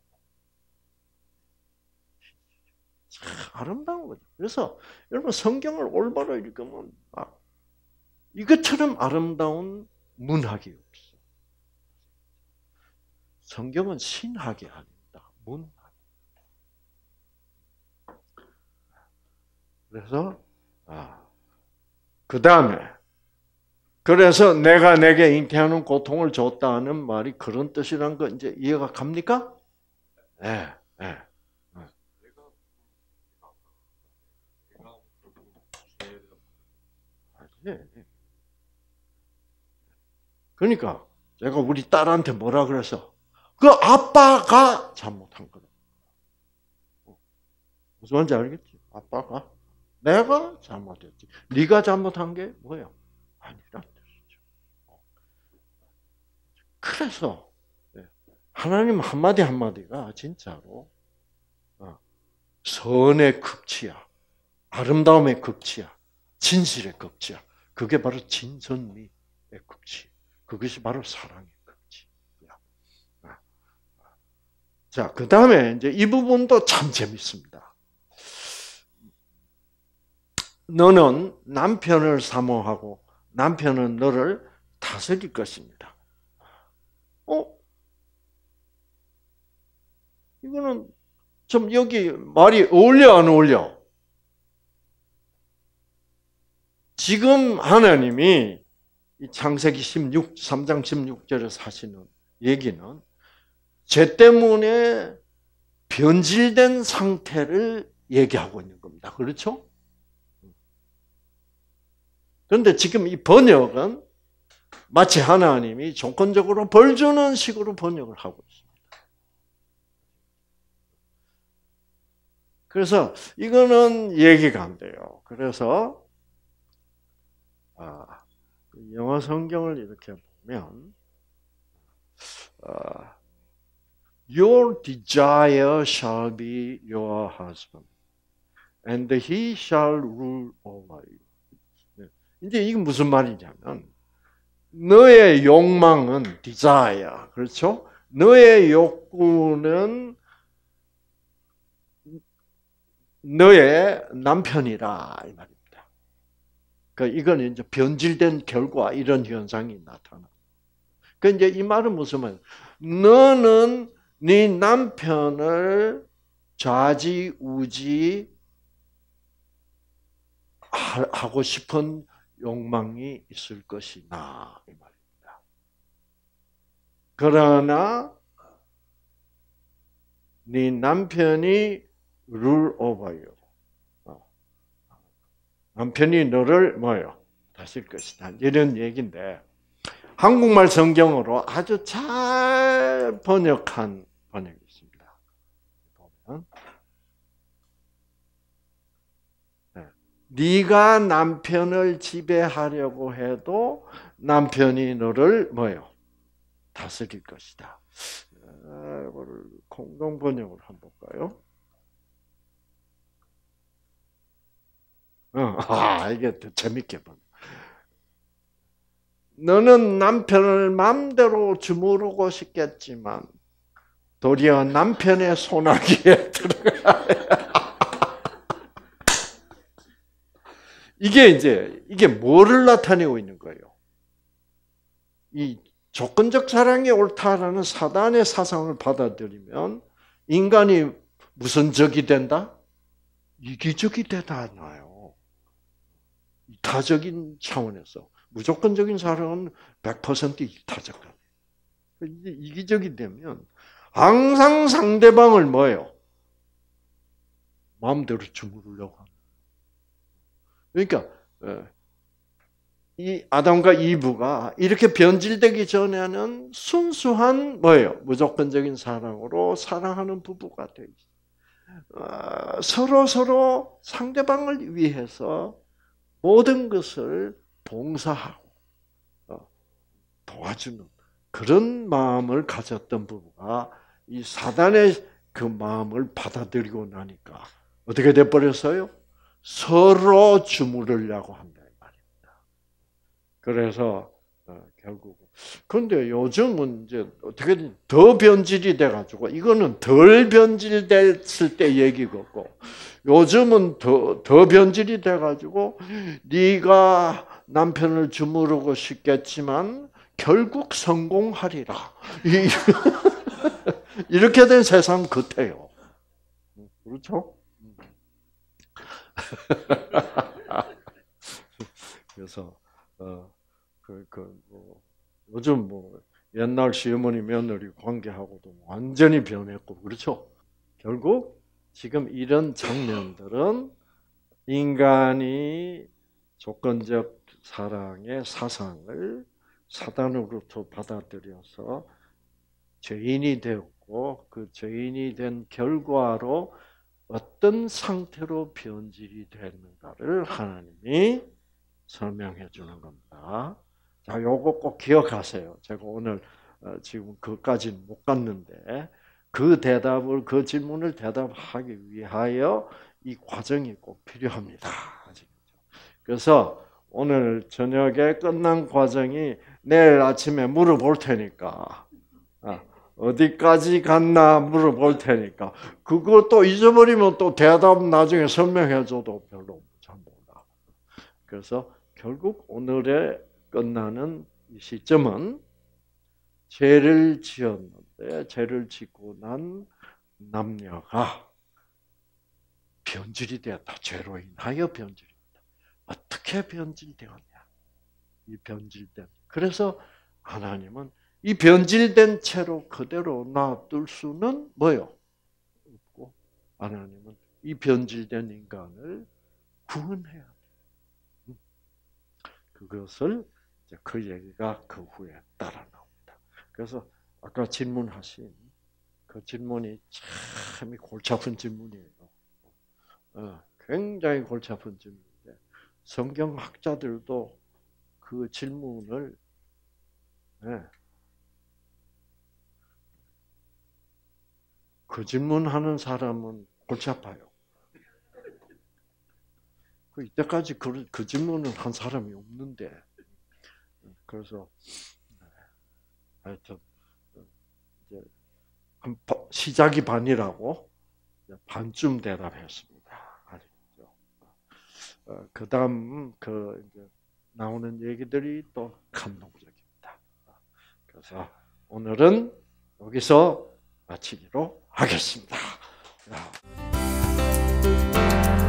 참 아름다운 거죠. 그래서 여러분 성경을 올바로 읽으면 아, 이것처럼 아름다운 문학이 없어. 성경은 신학이 아닙니다. 문학. 그래서 아, 그 다음에 그래서 내가 내게 잉태하는 고통을 줬다는 말이 그런 뜻이란 거 이제 이해가 갑니까? 네, 네. 그러니까 제가 우리 딸한테 뭐라 그래서 그 아빠가 잘못한 거다. 무슨 말인지 알겠지? 아빠가 내가 잘못했지. 네가 잘못한 게 뭐야? 아니란 뜻이죠. 그래서 하나님 한마디 한마디가 진짜로 선의 극치야. 아름다움의 극치야. 진실의 극치야. 그게 바로 진선미의 극치. 그것이 바로 사랑의 극치야. 자, 그 다음에 이제 이 부분도 참 재밌습니다. 너는 남편을 사모하고 남편은 너를 다스릴 것입니다. 어? 이거는 좀 여기 말이 어울려 안 어울려? 지금 하나님이 창세기 십육, 삼 장 십육 절에서 하시는 얘기는 죄 때문에 변질된 상태를 얘기하고 있는 겁니다. 그렇죠? 그런데 지금 이 번역은 마치 하나님이 조건적으로 벌 주는 식으로 번역을 하고 있습니다. 그래서 이거는 얘기가 안 돼요. 그래서 아, 영어 성경을 이렇게 보면 아, Your desire shall be your husband, and he shall rule over you. 이제 이게 무슨 말이냐면 너의 욕망은 desire, 그렇죠? 너의 욕구는 너의 남편이라 이 말입니다. 그러니까 이건 이제 변질된 결과 이런 현상이 나타나. 그 이제 이 말은 무슨 말? 너는 네 남편을 좌지우지 하고 싶은 욕망이 있을 것이나 이 말입니다. 그러나 네 남편이 rule over you. 남편이 너를 뭐요? 다스릴 것이다. 이런 얘기인데 한국말 성경으로 아주 잘 번역한 번역이 있습니다. 보면 네가 남편을 지배하려고 해도 남편이 너를 뭐요? 다스릴 것이다. 이거를 공동 번역을 한번 볼까요? 어, 아, 이게 더 재밌게 번. 너는 남편을 마음대로 주무르고 싶겠지만 도리어 남편의 손아귀에 들어가. 이게 이제 이게 뭐를 나타내고 있는 거예요? 이 조건적 사랑이 옳다라는 사단의 사상을 받아들이면 인간이 무슨 적이 된다? 이기적이 되잖아요. 이타적인 차원에서 무조건적인 사랑은 백 퍼센트 이타적. 이기적이 되면 항상 상대방을 뭐예요? 마음대로 주무르려고 합니다. 그러니까 이 아담과 이브가 이렇게 변질되기 전에는 순수한 뭐예요? 무조건적인 사랑으로 사랑하는 부부가 돼 있어요. 어, 서로 서로 상대방을 위해서 모든 것을 봉사하고 어, 도와주는 그런 마음을 가졌던 부부가 이 사단의 그 마음을 받아들이고 나니까 어떻게 돼 버렸어요? 서로 주무르려고 한다 이 말입니다. 그래서 어, 결국 근데 요즘은 이제 어떻게든 더 변질이 돼가지고 이거는 덜 변질됐을 때 얘기고 요즘은 더 더 변질이 돼가지고 네가 남편을 주무르고 싶겠지만 결국 성공하리라. 이렇게 된 세상 같아요. 그렇죠? 그래서 어, 그, 그, 뭐, 요즘 뭐 옛날 시어머니 며느리 관계하고도 완전히 변했고 그렇죠. 결국 지금 이런 장면들은 인간이 조건적 사랑의 사상을 사단으로부터 받아들여서 죄인이 되었고 그 죄인이 된 결과로 어떤 상태로 변질이 되는가를 하나님이 설명해 주는 겁니다. 자, 요거 꼭 기억하세요. 제가 오늘 지금 그까지는 못 갔는데 그 대답을 그 질문을 대답하기 위하여 이 과정이 꼭 필요합니다. 그래서 오늘 저녁에 끝난 과정이 내일 아침에 물어볼 테니까 어디까지 갔나 물어볼 테니까 그거 또 잊어버리면 또 대답 나중에 설명해줘도 별로 잘 몰라. 그래서 결국 오늘의 끝나는 이 시점은 죄를 지었는데 죄를 짓고 난 남녀가 변질이 되었다. 죄로 인하여 변질이 되었다. 어떻게 변질되었냐? 이 변질된. 그래서 하나님은 이 변질된 채로 그대로 놔둘 수는 뭐요? 없고 하나님은 이 변질된 인간을 구원해야 돼. 그것을 이제 그 얘기가 그 후에 따라 나옵니다. 그래서 아까 질문하신 그 질문이 참 골치 아픈 질문이에요. 어, 굉장히 골치 아픈 질문인데 성경학자들도 그 질문을 네, 그 질문하는 사람은 골치 아파요. 그 이때까지 그, 그 질문을 한 사람이 없는데 그래서 하여튼 이제 한 시작이 반이라고 반쯤 대답했습니다. 아시죠? 어, 그다음 그 이제 나오는 얘기들이 또 감동적입니다. 그래서 오늘은 여기서 마치기로 하겠습니다.